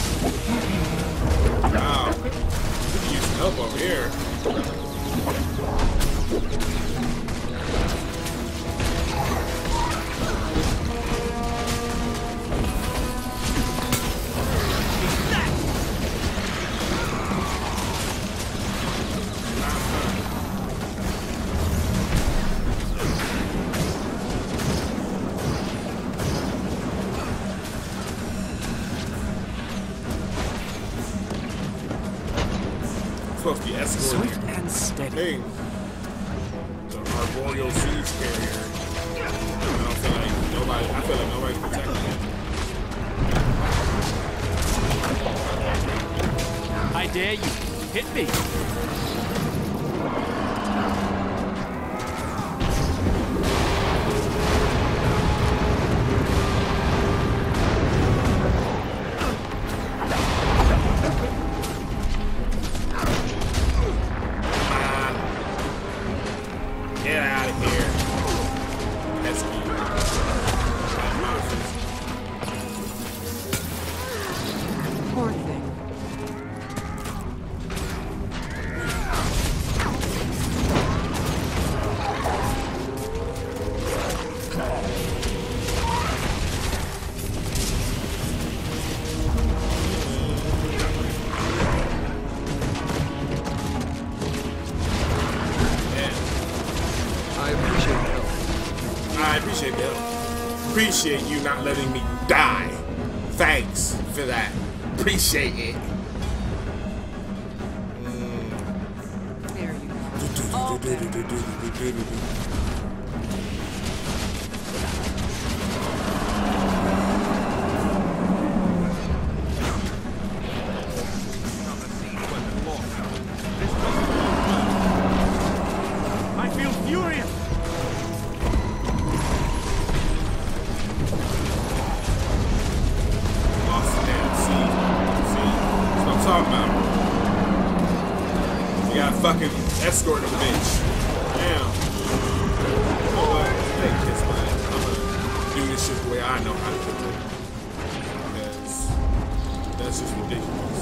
Wow. Could use some help over here. Supposed to be escorting. Swift and steady. Hey, the arboreal siege carrier. I don't feel like nobody. I feel like nobody's protecting it. I dare you. Hit me. Get out of here. That's me. Poor thing. I appreciate the help. I appreciate the help. Appreciate you not letting me die. Thanks for that. Appreciate it. There you go. All better. I feel furious. Lost the damn seed. See? That's what I'm talking about. You gotta fucking escort the bitch. Damn. You know what? Hey, kiss my ass. I'm gonna do this shit the way I know how to do it. Because that's just ridiculous.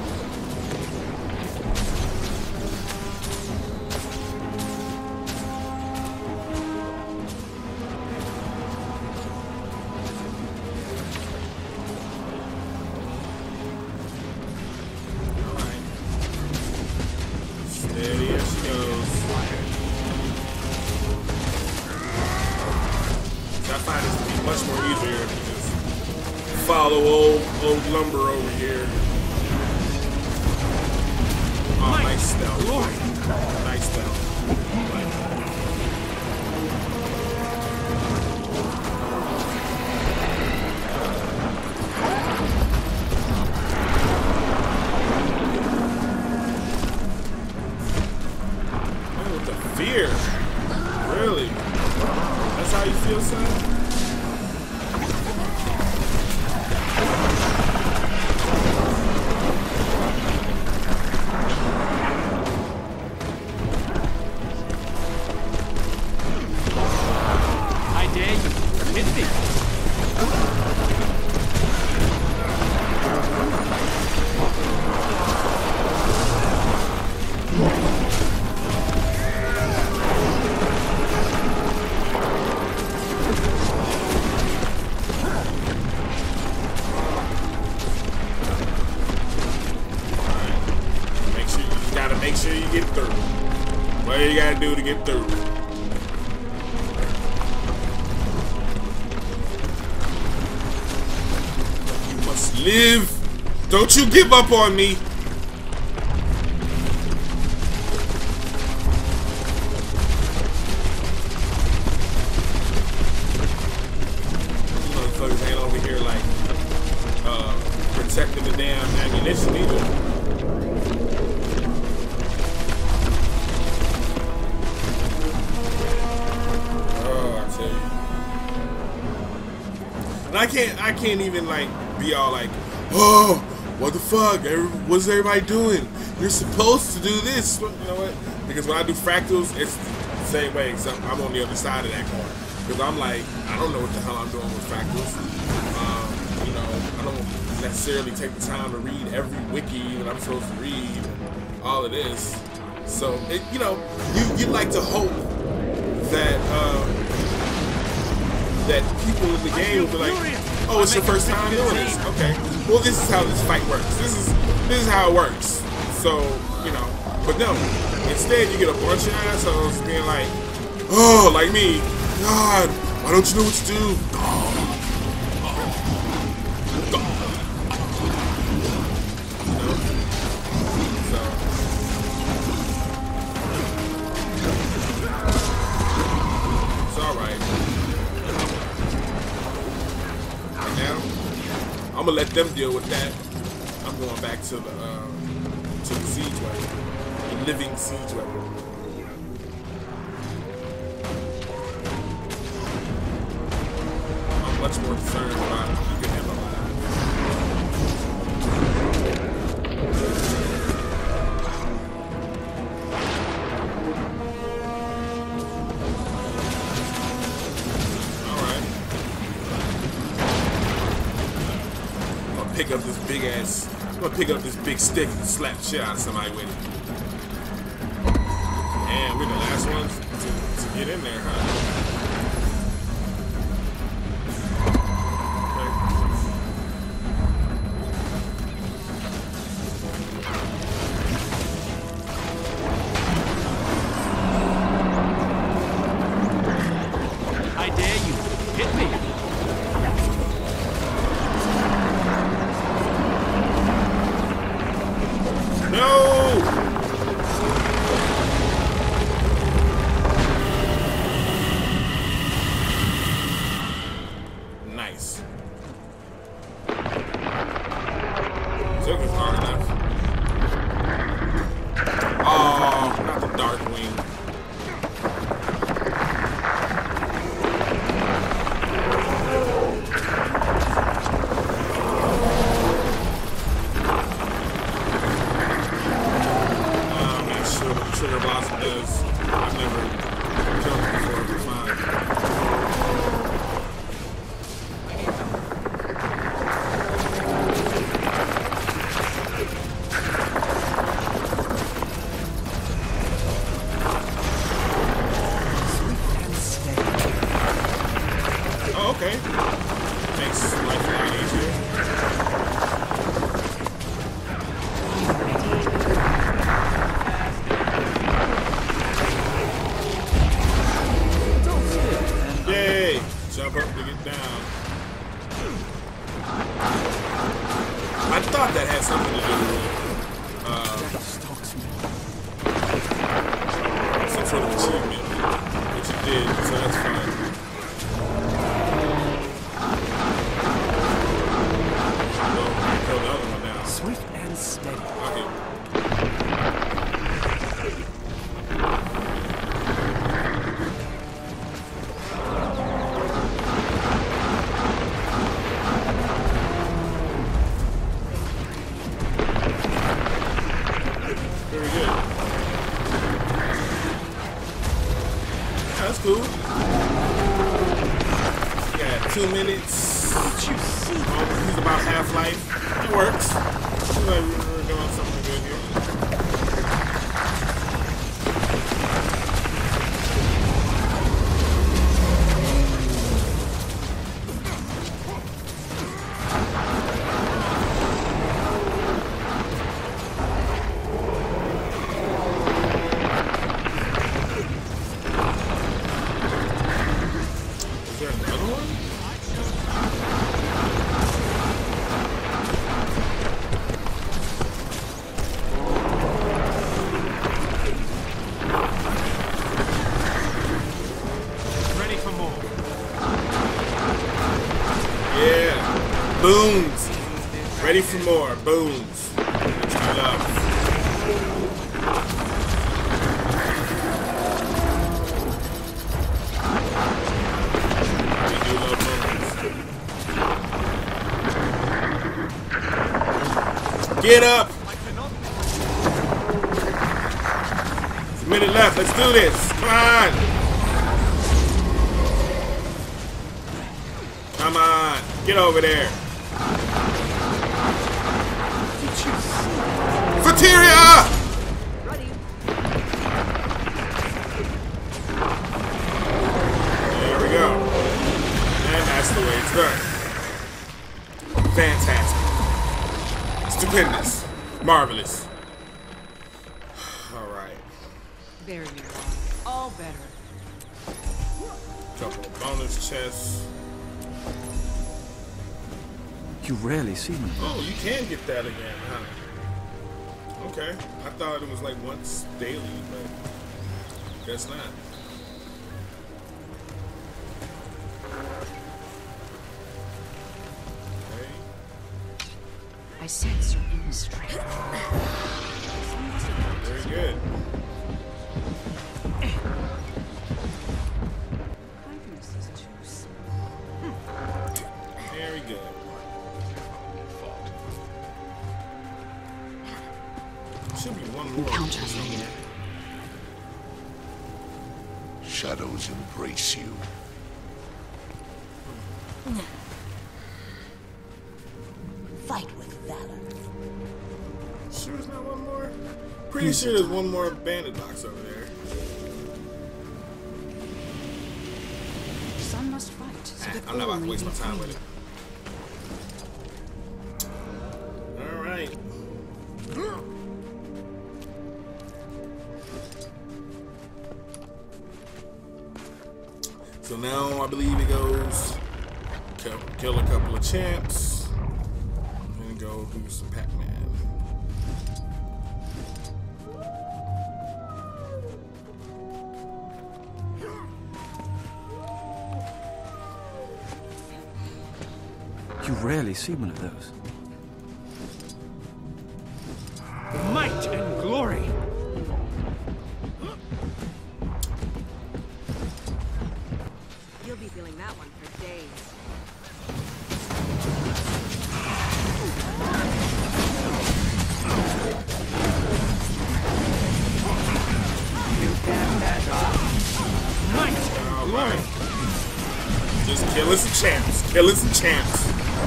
Alright. Steady as she goes. I find this to be much more easier to just follow old old lumber over here. Oh, nice stealth. Nice stealth. Oh, with the fear. Really? That's how you feel, son? I dare you. Hit me. all you gotta do to get through. You must live. Don't you give up on me. Motherfuckers ain't over here like uh, protecting the damn ammunition either. And I can't, I can't even like be all like, oh, what the fuck? Every, what's everybody doing? You're supposed to do this. You know what? Because when I do fractals, it's the same way. Except I'm on the other side of that coin. Because I'm like, I don't know what the hell I'm doing with fractals. Um, you know, I don't necessarily take the time to read every wiki that I'm supposed to read. And all of this. So, it, you know, you you like to hope that. Uh, that people in the game will be like, oh, it's your first time doing this. Okay. Well, this is how this fight works. This is this is how it works. So, you know, but no. Instead, you get a bunch of assholes being like, oh, like me. God, why don't you know what to do? God. God. You know? So. It's alright. Now, I'm gonna let them deal with that. I'm going back to the uh, to the siege weapon, the living siege weapon. I'm much more concerned about keeping him alive. Pick up this big ass. I'm gonna pick up this big stick and slap shit out of somebody with it. And we're the last ones to, to get in there, huh? I dare you. Hit me. No! Nice. Took it hard enough. Oh, not the dark wing. Trigger blossom does. I've never jumped before, but fine. Oh, okay. Makes life a lot easier. Jump up to get down. I thought that had something to do with uh, some sort of achievement, which it did, so that's fine. Well, throw the other one down. Swift and steady. Okay. Very good. That's cool. Yeah, two minutes. Did you see? Oh, he's about half-life. It works. Looks like we're doing something good here. boons. Ready for more boons. I love. We do love boons. Get up. There's a minute left. Let's do this. Come on. Come on. Get over there. Materia! There we go. And that's the way it's done. Fantastic. Stupendous. Marvelous. Alright. There you are. All better. Couple of bonus chests. You rarely see me. Oh, you can get that again, huh? Okay. I thought it was like once daily, but guess not. Okay. I sense your inner strength. Very good. Kindness is juice. Very good. Should be one more. Encounters later. Shadows embrace you. Fight with valor. Sure there's not one more? Pretty sure there's one more bandit box over there. Some must fight. So Ah, that I'm not about to all waste my may be time free. with it. Alright. So now I believe it goes kill, kill a couple of champs and go do some Pac-Man. You rarely see one of those. Might and glory. You'll be feeling that one for days. Alright. Just killing some champs. Killing some champs.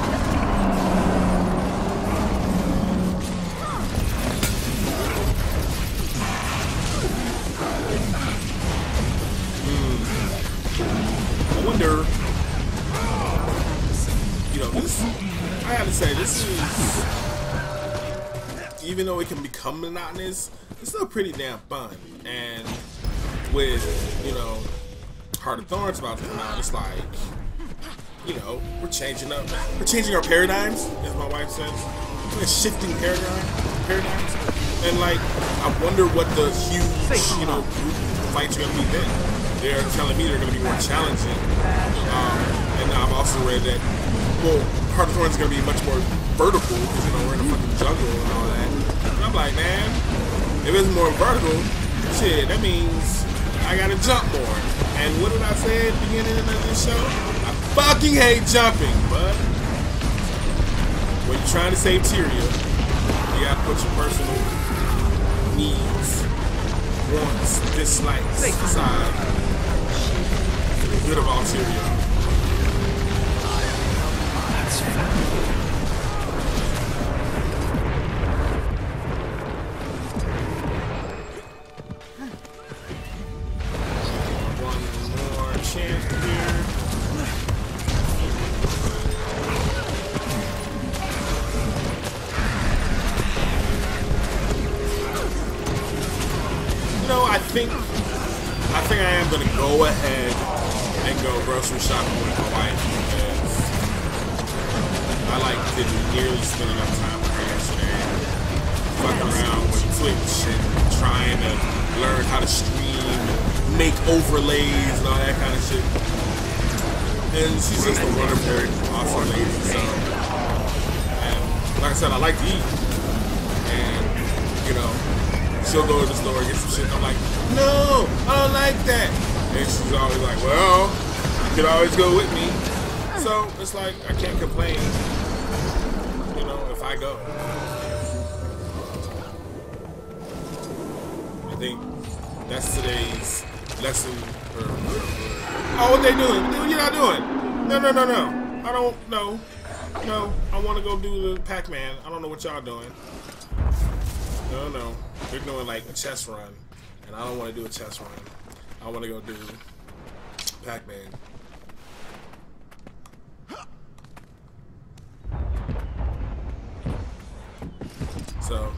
I wonder, you know, this, I have to say, this is, even though it can become monotonous, it's still pretty damn fun. And with, you know, Heart of Thorns about to come out, it's like, you know, we're changing up, we're changing our paradigms, as my wife says. We're shifting paradigm, paradigms. And like, I wonder what the huge, you know, group fights are going to be then. They're telling me they're going to be more challenging. Um, and I've also read that, well, Heart of Thorns is going to be much more vertical because, you know, we're in a fucking jungle and all that. And I'm like, man, if it's more vertical, shit, that means I got to jump more. And what did I say at the beginning of this show? I fucking hate jumping, but when you're trying to save Tyria, you got to put your personal needs, wants, dislikes aside. Good of all Tyria. That's fair. One more chance here. You know, I think I think I am gonna go ahead and go grocery shopping with my wife because I like didn't nearly spend enough time with her yesterday. Fucking around with Twitch and trying to learn how to stream, make overlays and all that kind of shit. And she's just a wonderful, awesome lady. So like I said, I like to eat. And, you know, she'll go to the store and get some shit. And I'm like, no, I don't like that. And she's always like, well, you can always go with me. So it's like, I can't complain, you know, if I go. I think that's today's lesson. Or, oh, what they doing? What you not doing? No, no, no, no. I don't know. No, I want to go do the Pac-Man. I don't know what y'all doing. No, no. They're doing like a chess run. And I don't want to do a chess run. I want to go do Pac-Man. So.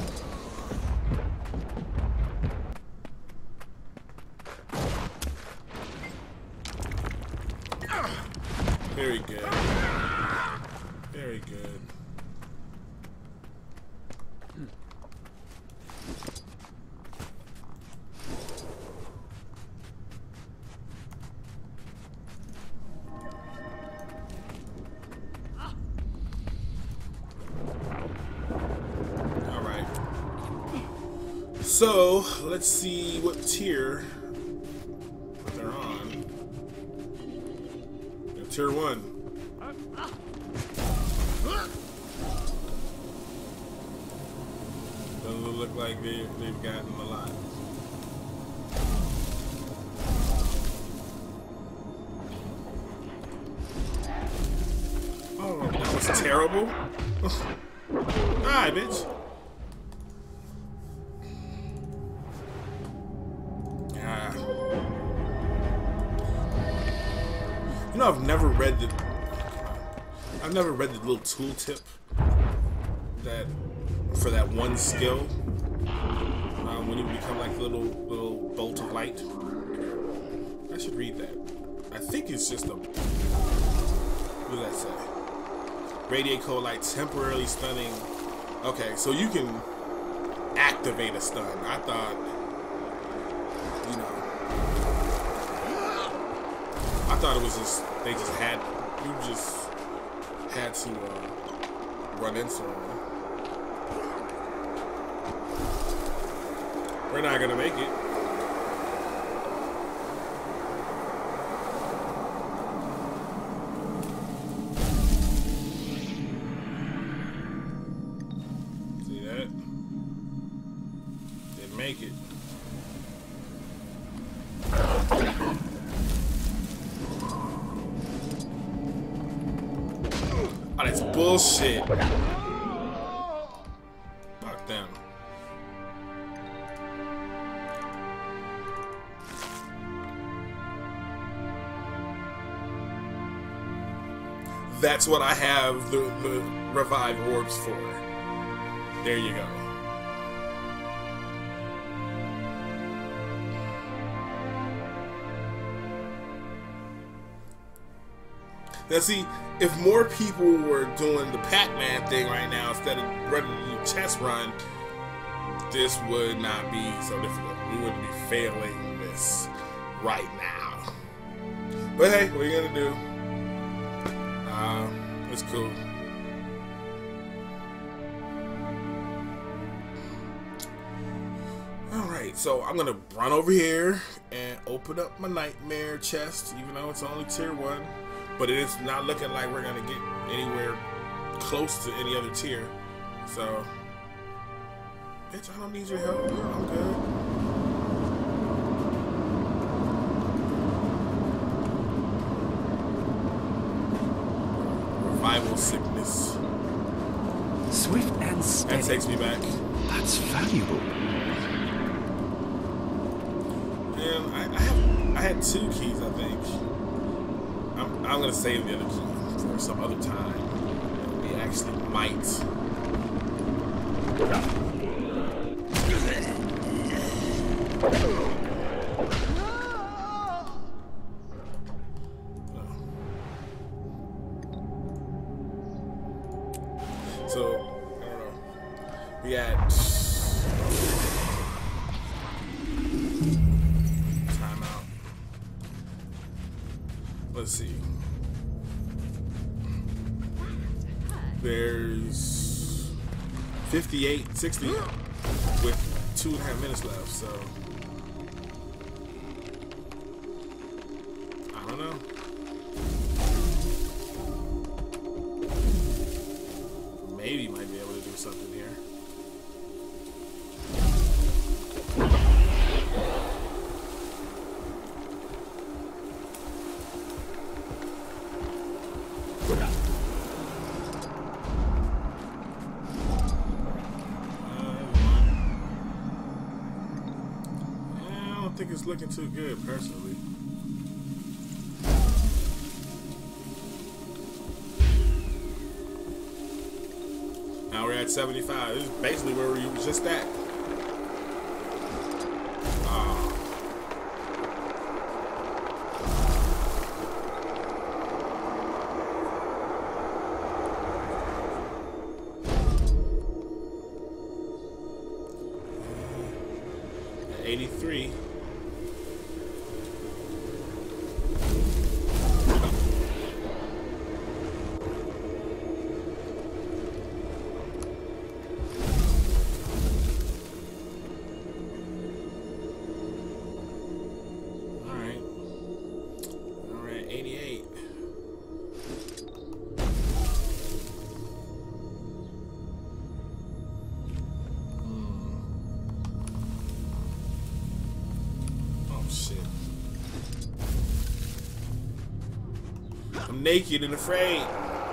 Very good. Very good. All right. So let's see what tier they're on. They're tier one. Doesn't look like they, they've gotten a lot. Oh, that was terrible. Alright, bitch. Ah. You know, I've never read the. I've never read the little tooltip that for that one skill. Um, when you become like a little little bolt of light. I should read that. I think it's just a. What does that say? Radiate cold light, temporarily stunning. Okay, so you can activate a stun. I thought, you know, I thought it was just they just had you just had to uh, run into them. We're not gonna make it. Make it. Oh, that's bullshit. Fuck them. That's what I have the, the revive orbs for. There you go. Now see, if more people were doing the Pac-Man thing right now instead of running the chess run, this would not be so difficult. We wouldn't be failing this right now. But hey, what are you gonna do? Um, it's cool. Alright, so I'm gonna run over here and open up my nightmare chest, even though it's only tier one. But it's not looking like we're gonna get anywhere close to any other tier. So, bitch, I don't need your help. I'm good. Revival sickness. Swift and steady. That takes me back. That's valuable. And I, I, have, I had two keys, I think. I'm, I'm gonna save the other key for some other time. We actually might. So, I don't know. We got timeout. Let's see. There's fifty-eight, sixty with two and a half minutes left, so I don't know. Maybe might be able to do something here. I think it's looking too good, personally. Now we're at seventy-five. This is basically where we were just at. Oh. eighty-three. I'm naked and afraid.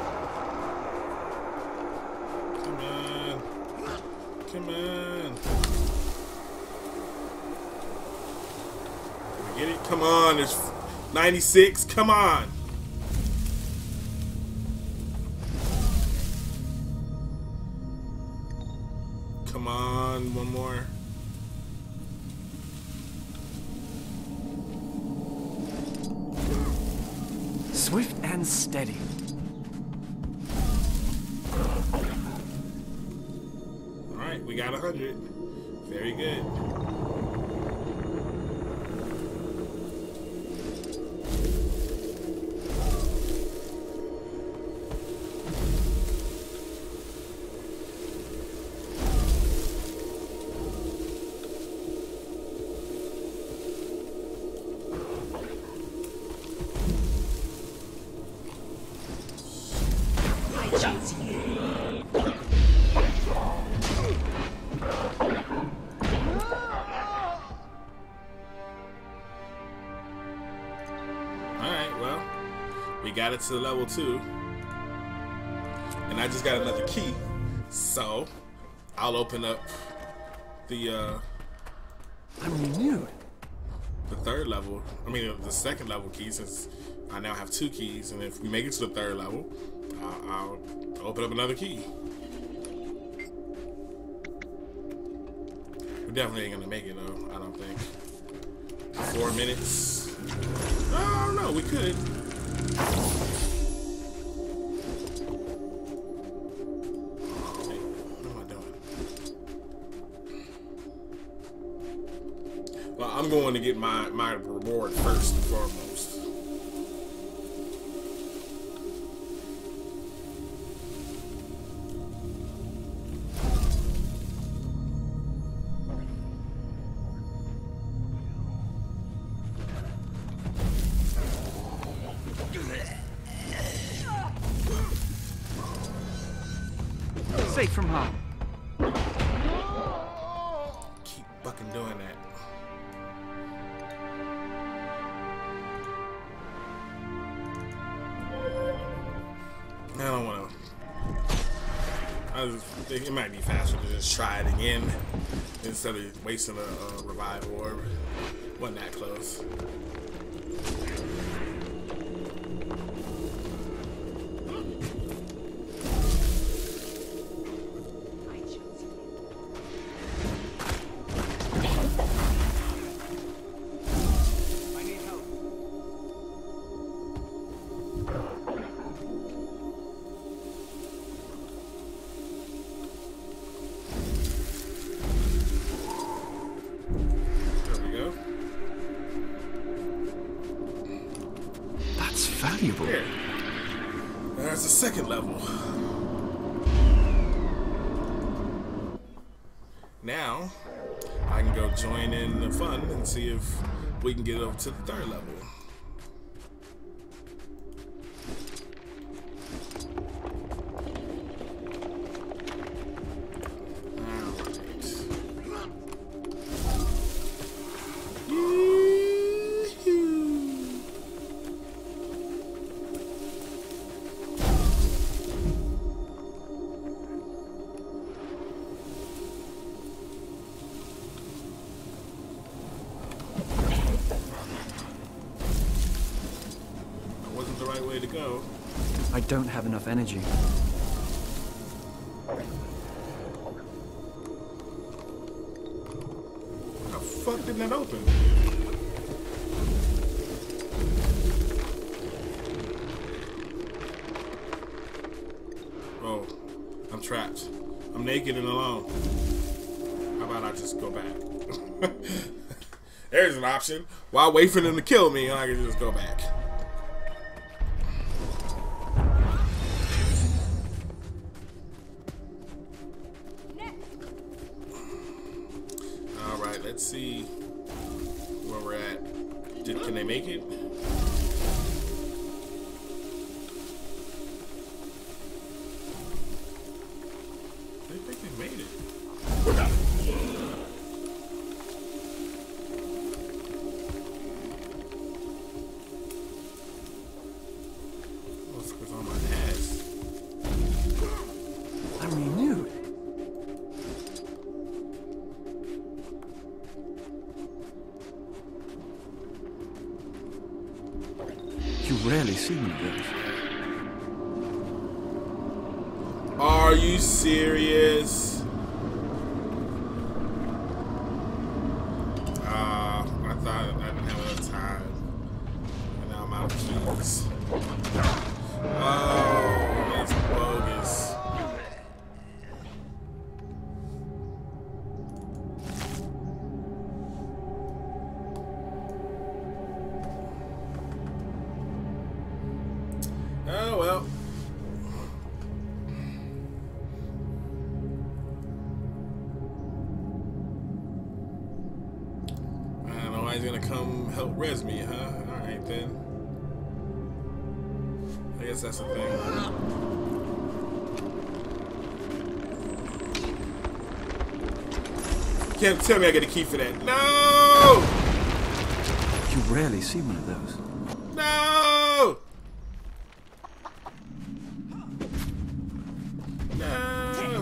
Come on. Come on. Can I get it? Come on. There's ninety-six. Come on. Come on. One more. Swift and steady. Alright, we got a hundred. Very good. We got it to level two, and I just got another key, so I'll open up the uh, I'm renewed. The third level. I mean, the second level key, since I now have two keys, and if we make it to the third level, I'll, I'll open up another key. We definitely ain't gonna make it though. I don't think. Four minutes. I don't know. We could. Well, I'm going to get my, my reward first and foremost. Safe from harm. Keep fucking doing that. I don't want to. I just think it might be faster to just try it again instead of wasting a, a revive orb. Wasn't that close. Valuable. Here. There's the second level. now I can go join in the fun and see if we can get up to the third level. The right way to go. I don't have enough energy. How the fuck did that open? Oh, I'm trapped. I'm naked and alone. How about I just go back? There's an option. While wait for them to kill me, I can just go back. Alright, let's see where we're at. Did, can they make it? I think they made it. What's on my ass? I'm renewed. You rarely see one of those. Are you serious? Ah, uh, I thought I didn't have enough time. And now I'm out of keys. Oh, that's bogus. Oh well. I don't know why he's gonna come help res me, huh? Alright then. I guess that's the thing. You can't tell me I get a key for that. No! You rarely see one of those. No! No!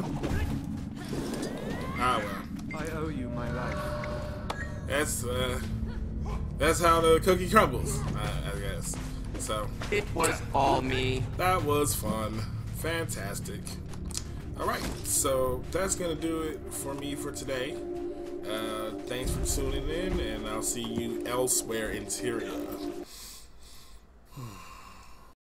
Ah well. I owe you my life. That's uh, that's how the cookie crumbles, I, I guess. So it was all me. That was fun, fantastic. All right, so that's gonna do it for me for today. Uh, thanks for tuning in, and I'll see you elsewhere, Interior.